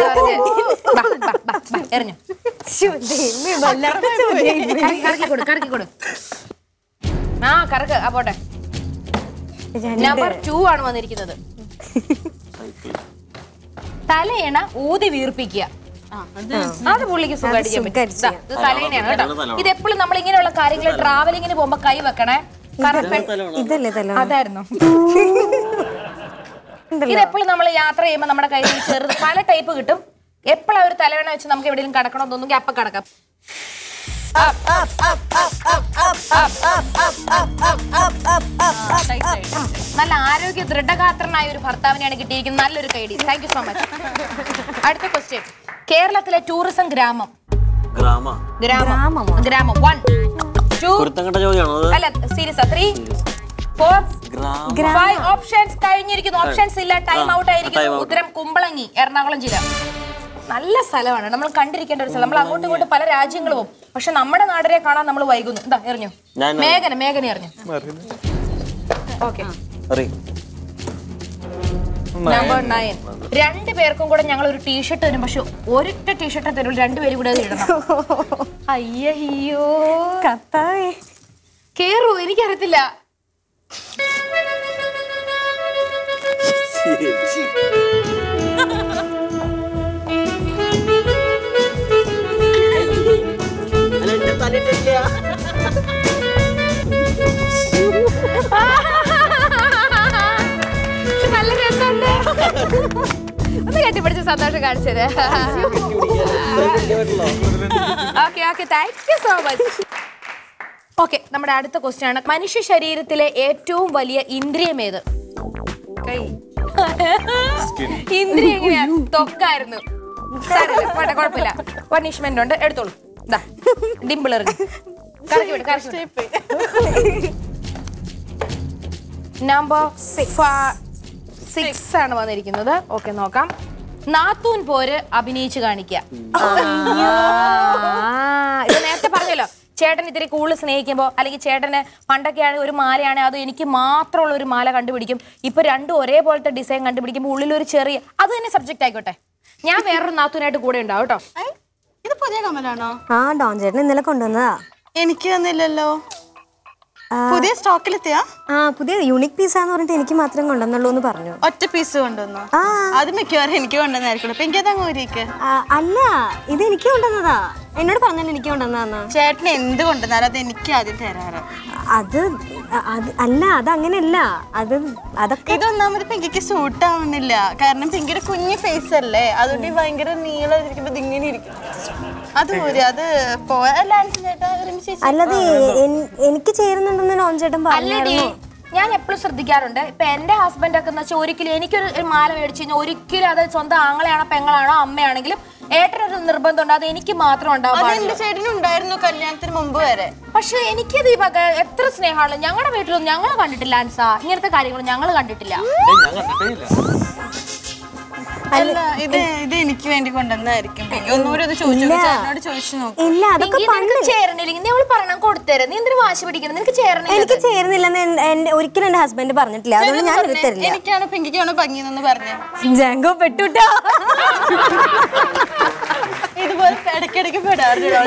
എറിഞ്ഞു. ആ കറക്ക്. ആ പോട്ടെ. നമ്പർ ടു ആണ് വന്നിരിക്കുന്നത്. തലയണ ഊതി വീർപ്പിക്കുക. അത് പുള്ളിക്ക് സുഖമായിട്ട് ചെയ്യാൻ പറ്റും. തലയണയാണ് കേട്ടോ. ഇത് എപ്പോഴും നമ്മൾ ഇങ്ങനെയുള്ള കാര്യങ്ങൾ ട്രാവലിങ്ങിന് പോകുമ്പോ കൈ വെക്കണേ. അതായിരുന്നു. ഇതെപ്പോഴും നമ്മൾ യാത്ര ചെയ്യുമ്പോൾ നമ്മുടെ കയ്യിൽ ചെറുത് പല ടൈപ്പ് കിട്ടും. എപ്പോഴും ഒരു തലവേണ വെച്ച് നമുക്ക് എവിടെയും കടക്കണമെന്ന് തോന്നുമെങ്കിൽ അപ്പൊ കടക്കാം. നല്ല ആരോഗ്യ ദൃഢഗാത്രനായ ഒരു ഭർത്താവിനെയാണ് കിട്ടിയിരിക്കുന്നത്. നല്ലൊരു കൈഡി. Thank you so much. അടുത്ത ക്വസ്റ്റ്യൻ. കേരളത്തിലെ ടൂറിസം ഗ്രാമം. ഗ്രാമം ഗ്രാമം വൺ ടു അല്ല serious three four five options കഴിഞ്ഞിരിക്കുന്നു. ഓപ്ഷൻസ് ഇല്ല. ടൈം ഔട്ട് ആയിരിക്കുന്നു. ഉത്തരം കുമ്പളങ്ങി, എറണാകുളം ജില്ല. നല്ല സ്ഥലമാണ്, നമ്മൾ കണ്ടിരിക്കേണ്ട ഒരു സ്ഥലം. നമ്മൾ അങ്ങോട്ടും ഇങ്ങോട്ടും പല രാജ്യങ്ങളും പോകും, പക്ഷെ നമ്മുടെ നാടിനെ കാണാൻ നമ്മൾ വൈകുന്നു. എന്താ എറിഞ്ഞു? മേഘന മേഘന എറിഞ്ഞു. ഓക്കെ. Number nine. രണ്ടു പേർക്കും കൂടെ ഞങ്ങൾ ഒരു ടീഷർട്ട് തരും, പക്ഷെ ഒരൊറ്റ ടീഷർട്ട് തരും. രണ്ടുപേരും കൂടെ അത് ഇടണം. അയ്യോ കത്താവേ. കേറൂ, എനിക്കറിയത്തില്ല.
കണ്ടിട്ടില്ല.
നല്ല രസമുണ്ട്. ഒന്ന് കെട്ടിപ്പിടിച്ച് സന്തോഷം കാണിച്ചത്. Okay okay thank you so much. Okay, നമ്മുടെ അടുത്ത ക്വസ്റ്റ്യൻ ആണ്, മനുഷ്യ ശരീരത്തിലെ ഏറ്റവും വലിയ ഇന്ദ്രിയം ഏത്?
കൈ.
ഇന്ദ്രിയം എങ്ങനെയാ? തൊക്കായിരുന്നു. കുഴപ്പമില്ല, പണിഷ്മെന്റ് ഉണ്ട്, എടുത്തോളൂ. ഡിംപിൾ എറിഞ്ഞു നമ്പർ സിക്സ് ആണ് വന്നിരിക്കുന്നത്. ഓക്കെ, നോക്കാം. നാത്തൂൻ പോര് അഭിനയിച്ച് കാണിക്കുക. ഇത് നേരത്തെ പറഞ്ഞല്ലോ, ചേട്ടൻ ഇത്തിരി കൂടുതൽ സ്നേഹിക്കുമ്പോൾ, അല്ലെങ്കിൽ ചേട്ടന് പണ്ടൊക്കെയാണ് ഒരു മാലയാണ് അത് എനിക്ക് മാത്രമുള്ള ഒരു മാല കണ്ടുപിടിക്കും. ഇപ്പൊ രണ്ടും ഒരേപോലത്തെ ഡിസൈൻ കണ്ടുപിടിക്കുമ്പോൾ ഉള്ളിലൊരു ചെറിയ, അത് തന്നെ സബ്ജക്റ്റ് ആയിക്കോട്ടെ. ഞാൻ വേറൊരു നാത്തൂനായിട്ട് കൂടെ ഉണ്ടാവും കേട്ടോ.
ഇത് പുതിയ കമലാണോ?
ആ, ഡോൺ ചേട്ടൻ ഇന്നലെ കൊണ്ടുവന്നതാ.
എനിക്ക് തന്നില്ലല്ലോ. പുതിയ സ്റ്റോക്കിലെത്തിയാ?
ആ, പുതിയ യൂണിക് പീസാന്ന് പറഞ്ഞിട്ട് എനിക്ക് മാത്രം കൊണ്ടുവന്നുള്ളൂ എന്ന് പറഞ്ഞു.
ഒറ്റ പീസ് കൊണ്ടുവന്നോ? അത് മിക്കവാറും എനിക്ക് കൊണ്ടുവന്നായിരിക്കും. അപ്പൊ എനിക്കതങ്ങ് ഊരിക്ക്.
അല്ല, ഇത് എനിക്ക് കൊണ്ടുവന്നതാ. എന്നോട് പറഞ്ഞാൽ എനിക്ക് കൊണ്ടുവന്നതാ.
ചേട്ടന് എന്ത് കൊണ്ടുവന്നാലും അത് എനിക്ക് ആദ്യം തരാറ്.
അത് അത് അല്ല, അത് അങ്ങനെയല്ല. അത് അതൊക്കെ
ഇതൊന്നാമത് പിങ്കിക്ക് സൂട്ട് ആവുന്നില്ല. കാരണം പിങ്കിയുടെ കുഞ്ഞു ഫേസ് അല്ലേ, അതുകൊണ്ട് ഭയങ്കര നീളം ഇരിക്കുമ്പോ ഇതിങ്ങനെ ഇരിക്കും. അത് ഊരി അത്
അല്ലാതെ എനിക്ക് ചേരുന്നുണ്ടെന്ന് നോൺ ചേട്ടൻ പറഞ്ഞു.
ഞാൻ എപ്പോഴും ശ്രദ്ധിക്കാറുണ്ട്. ഇപ്പൊ എന്റെ ഹസ്ബൻഡ് ഒക്കെ എന്ന് വെച്ചാൽ ഒരിക്കലും എനിക്കൊരു മാല മേടിച്ചു കഴിഞ്ഞാൽ ഒരിക്കലും അത് സ്വന്തം ആങ്ങളെയാണോ പെങ്ങളാണോ അമ്മയാണെങ്കിലും ഏട്ടനൊരു നിർബന്ധം ഉണ്ട്, അത് എനിക്ക് മാത്രം ഉണ്ടാവും.
എന്റെ ചേട്ടനുണ്ടായിരുന്നു കല്യാണത്തിന് മുമ്പ് വരെ.
പക്ഷെ എനിക്കത് ഈ വക എത്ര സ്നേഹമാണ്. ഞങ്ങളുടെ വീട്ടിലൊന്നും ഞങ്ങൾ കണ്ടിട്ടില്ല ആൻസ, ഇങ്ങനത്തെ കാര്യങ്ങളും ഞങ്ങൾ കണ്ടിട്ടില്ല.
അല്ല, ഇത് ഇത് എനിക്ക് വേണ്ടി കൊണ്ടുവന്നായിരിക്കും. ഒന്നുകൂടി അത് ചോദിച്ചു ചോദിച്ചു നോക്കും.
ഇല്ല, അതൊക്കെ
ചേരണില്ലെങ്കിൽ നീ പറയണം കൊടുത്തരാം. നീ എന്തിനു വാശി പിടിക്കണം? നിനക്ക് ചേരണില്ല.
എനിക്ക് ചേരുന്നില്ലെന്ന് ഒരിക്കലും എന്റെ ഹസ്ബൻഡ് പറഞ്ഞിട്ടില്ല. അതുകൊണ്ട് ഞാൻ എടുത്തരില്ല.
എനിക്കാണോ പിങ്കിക്കാണോ ഭംഗിയെന്ന് പറഞ്ഞു.
ജാങ്കോ പെട്ടുട്ടാ.
ഇതുപോലെ ഇടയ്ക്കിടയ്ക്ക് പെടാറുണ്ട്.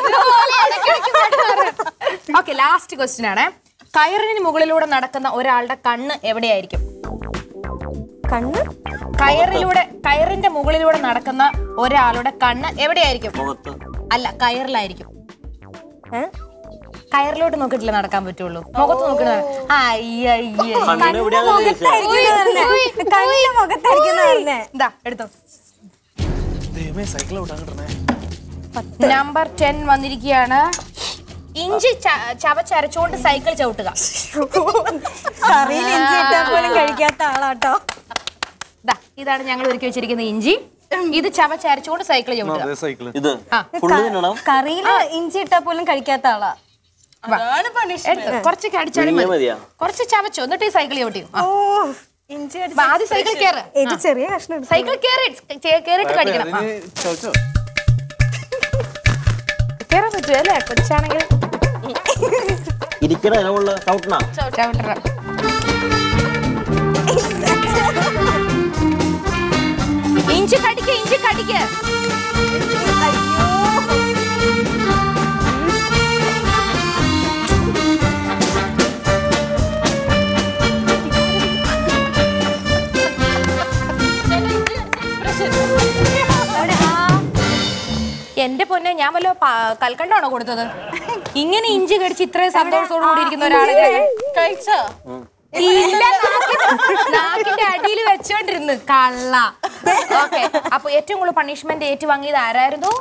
ഓക്കെ, ലാസ്റ്റ് ക്വസ്റ്റ്യൻ ആണ്. കയറിന് മുകളിലൂടെ നടക്കുന്ന ഒരാളുടെ കണ്ണ് എവിടെയായിരിക്കും?
കണ്ണ്
കയറിലൂടെ കയറിന്റെ മുകളിലൂടെ നടക്കുന്ന ഒരാളുടെ കണ്ണ് എവിടെയായിരിക്കും? അല്ല, കയറിലായിരിക്കും. കയറിലോട്ട് നോക്കിട്ടില്ല നടക്കാൻ പറ്റുള്ളൂ. മുഖത്ത് നോക്കണ എടുത്തോ. നമ്പർ ടെൻ വന്നിരിക്കുകയാണ്. ഇഞ്ചി ചവച്ചരച്ചുകൊണ്ട് സൈക്കിൾ ചവിട്ടുക.
പോലും കഴിക്കാത്ത ആളാട്ടോ.
ഇതാണ് ഞങ്ങൾ ഒരുക്കി വെച്ചിരിക്കുന്ന ഇഞ്ചി. ഇത് ചവച്ചരച്ചുകൊണ്ട് സൈക്കിൾ ചവിട്ടുക.
കറിയില് ഇഞ്ചി ഇട്ടാ പോലും കഴിക്കാത്ത ആളാ.
കുറച്ച് കടിച്ചാലും കുറച്ച് ചവച്ചോ, എന്നിട്ട് ഈ സൈക്കിൾ ചവിട്ടി. ആദ്യം സൈക്കിൾ കയറ്.
ചെറിയ കഷ്ണം
സൈക്കിൾ കയറി കയറിയിട്ട് കടിക്കണം. കയറാൻ പറ്റുമോ അല്ലേ? കൊച്ചാണെങ്കിൽ ചവിട്ടറ. ഇഞ്ചി കടിക്ക, ഇഞ്ചി കടിക്ക. എന്റെ പൊന്നെ, ഞാൻ വല്ലോ കൽക്കണ്ടാണോ കൊടുത്തത്? ഇങ്ങനെ ഇഞ്ചി കടിച്ച് ഇത്രയും സന്തോഷത്തോടു കൂടി ഇരിക്കുന്ന ഒരാളെ
കഴിച്ചോ?
ഇല്ല, നാക്കിന്റെ അടിയിൽ വെച്ചോണ്ടിരുന്നു കള്ള. ഓക്കെ, അപ്പൊ ഏറ്റവും കൂടുതൽ പണിഷ്മെന്റ് ഏറ്റുവാങ്ങിയത് ആരായിരുന്നു?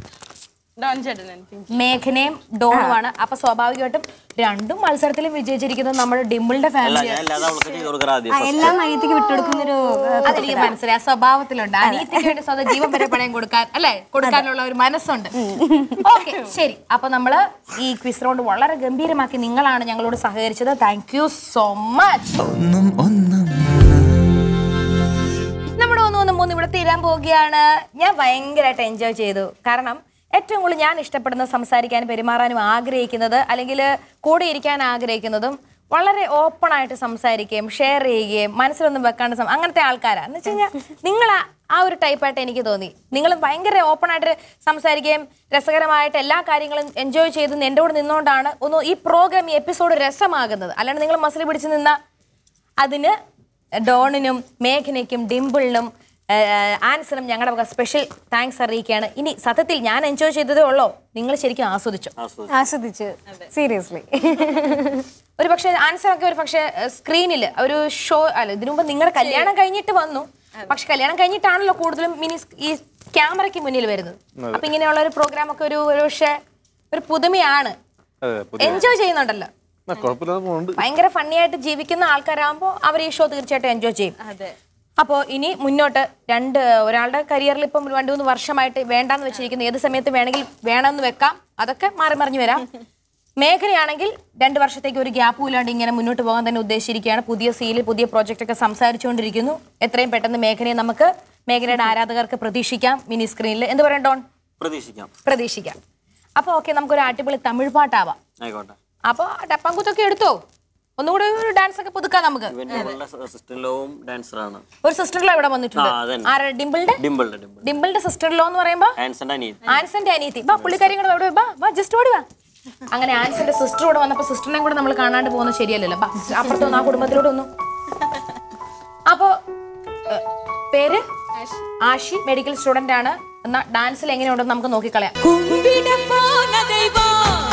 മേഘനയും ഡോണുമാണ്. അപ്പൊ സ്വാഭാവികമായിട്ടും രണ്ടും മത്സരത്തിലും വിജയിച്ചിരിക്കുന്നത് നമ്മുടെ ഡിംപിളിന്റെ ഫാമിലിയാണ്.
എല്ലാം അനിയത്തിക്ക് വിട്ടുകൊടുക്കുന്നൊരു
അതെനിക്ക് മനസ്സിലായി. സ്വഭാവത്തിലുണ്ട്. അനിയത്തിക്ക് വേണ്ടി സ്വന്തം ജീവൻ വരെ പണയം കൊടുക്കാൻ അല്ലെ കൊടുക്കാനുള്ള ഒരു മനസ്സുണ്ട്. ഓക്കെ, ശരി. അപ്പൊ നമ്മള് ഈ ക്വിസ് റൗണ്ട് വളരെ ഗംഭീരമാക്കി നിങ്ങളാണ് ഞങ്ങളോട് സഹകരിച്ചത്. Thank you so much. നമ്മുടെ ഒന്നും ഒന്നും മൂന്ന് ഇവിടെ തീരാൻ പോവുകയാണ്. ഞാൻ ഭയങ്കരമായിട്ട് എൻജോയ് ചെയ്തു. കാരണം ഏറ്റവും കൂടുതൽ ഞാൻ ഇഷ്ടപ്പെടുന്ന സംസാരിക്കാനും പെരുമാറാനും ആഗ്രഹിക്കുന്നത്, അല്ലെങ്കിൽ കൂടെ ഇരിക്കാൻ ആഗ്രഹിക്കുന്നതും വളരെ ഓപ്പൺ ആയിട്ട് സംസാരിക്കുകയും ഷെയർ ചെയ്യുകയും മനസ്സിലൊന്നും വെക്കാണ്ട് അങ്ങനത്തെ ആൾക്കാരാണ്. എന്ന് വെച്ച് കഴിഞ്ഞാൽ നിങ്ങൾ ആ ഒരു ടൈപ്പായിട്ട് എനിക്ക് തോന്നി. നിങ്ങൾ ഭയങ്കര ഓപ്പൺ ആയിട്ട് സംസാരിക്കുകയും രസകരമായിട്ട് എല്ലാ കാര്യങ്ങളും എൻജോയ് ചെയ്ത് എൻ്റെ കൂടെ നിന്നുകൊണ്ടാണ് ഒന്ന് ഈ പ്രോഗ്രാം, ഈ എപ്പിസോഡ് രസമാകുന്നത്. അല്ലാണ്ട് നിങ്ങൾ മസിൽ പിടിച്ച് നിന്ന അതിന് ഡോണിനും മേഘനയ്ക്കും ഡിംപിളിനും ആൻസറും ഞങ്ങളുടെ വക സ്പെഷ്യൽ താങ്ക്സ് അറിയിക്കുകയാണ്. ഇനി സത്യത്തിൽ ഞാൻ എൻജോയ് ചെയ്തതേ ഉള്ളോ, നിങ്ങൾ ശരിക്കും ആസ്വദിച്ചു?
ആസ്വദിച്ചു, സീരിയസ്ലി.
ഒരു പക്ഷേ ആൻസറൊക്കെ ഒരു പക്ഷേ സ്ക്രീനിൽ ഒരു ഷോ അല്ല, ഇതിനു മുമ്പ് നിങ്ങളുടെ കല്യാണം കഴിഞ്ഞിട്ട് വന്നു, പക്ഷെ കല്യാണം കഴിഞ്ഞിട്ടാണല്ലോ കൂടുതലും മിനി ഈ ക്യാമറയ്ക്ക് മുന്നിൽ വരുന്നത്. അപ്പൊ ഇങ്ങനെയുള്ള ഒരു പ്രോഗ്രാം ഒക്കെ ഒരു പക്ഷേ ഒരു പുതുമയാണ്. എൻജോയ് ചെയ്യുന്നുണ്ടല്ലോ, ഭയങ്കര ഫണ്ണി ആയിട്ട് ജീവിക്കുന്ന ആൾക്കാരാകുമ്പോൾ അവർ ഈ ഷോ തീർച്ചയായിട്ടും എൻജോയ് ചെയ്യും. അപ്പോൾ ഇനി മുന്നോട്ട് രണ്ട് ഒരാളുടെ കരിയറിൽ ഇപ്പം രണ്ടു മൂന്ന് വർഷമായിട്ട് വേണ്ടാന്ന് വെച്ചിരിക്കുന്നു, ഏത് സമയത്ത് വേണമെങ്കിൽ വേണമെന്ന് വെക്കാം, അതൊക്കെ മാറി മറിഞ്ഞു വരാം. മേഘനയാണെങ്കിൽ രണ്ട് വർഷത്തേക്ക് ഒരു ഗ്യാപ്പ് ഇല്ലാണ്ട് ഇങ്ങനെ മുന്നോട്ട് പോകാൻ തന്നെ ഉദ്ദേശിച്ചിരിക്കുകയാണ്. പുതിയ സീരിയൽ, പുതിയ പ്രോജക്റ്റ് ഒക്കെ സംസാരിച്ചുകൊണ്ടിരിക്കുന്നു. എത്രയും പെട്ടെന്ന് മേഘനയെ നമുക്ക് മേഘനയുടെ ആരാധകർക്ക് പ്രതീക്ഷിക്കാം മിനി സ്ക്രീനിൽ. എന്ത് പറയണ്ടോ?
പ്രതീക്ഷിക്കാം
പ്രതീക്ഷിക്കാം. അപ്പോൾ ഓക്കെ, നമുക്കൊരു അടിപൊളി തമിഴ് പാട്ടാവാം.
ആയിക്കോട്ടെ.
അപ്പോൾ ഡപ്പാങ്കുത്തൊക്കെ എടുത്തോ, ഒന്നുകൂടെ ഒരു ഡാൻസ് ഒക്കെ പുതുക്കാം നമുക്ക്. ഒരു സിസ്റ്റർ ലോ ഇവിടെ വന്നിട്ടുണ്ട്. ആരാ? ഡിംപിളിന്റെ ഡിംപിളിന്റെ സിസ്റ്റർ ലോ എന്ന് പറയുമ്പോ ആൻസന്റെ അനിയത്തി. വാ, പുള്ളിക്കാരി കൂടെ ഇവിടെ വാ, ജസ്റ്റ് ഓടി വാ. അങ്ങനെ ആൻസന്റെ സിസ്റ്റർ കൂടെ വന്നപ്പോ സിസ്റ്ററിനെയും കൂടെ നമ്മൾ കാണാണ്ട് പോകുന്നത് ശരിയല്ലല്ലോ. അപ്പുറത്തൊന്നും ആ കുടുംബത്തിലൂടെ ഒന്നും. അപ്പോ പേര് ആഷി, മെഡിക്കൽ സ്റ്റുഡന്റ് ആണ്. എന്നാ ഡാൻസിൽ എങ്ങനെയുണ്ടെന്ന് നമുക്ക് നോക്കിക്കളയാം.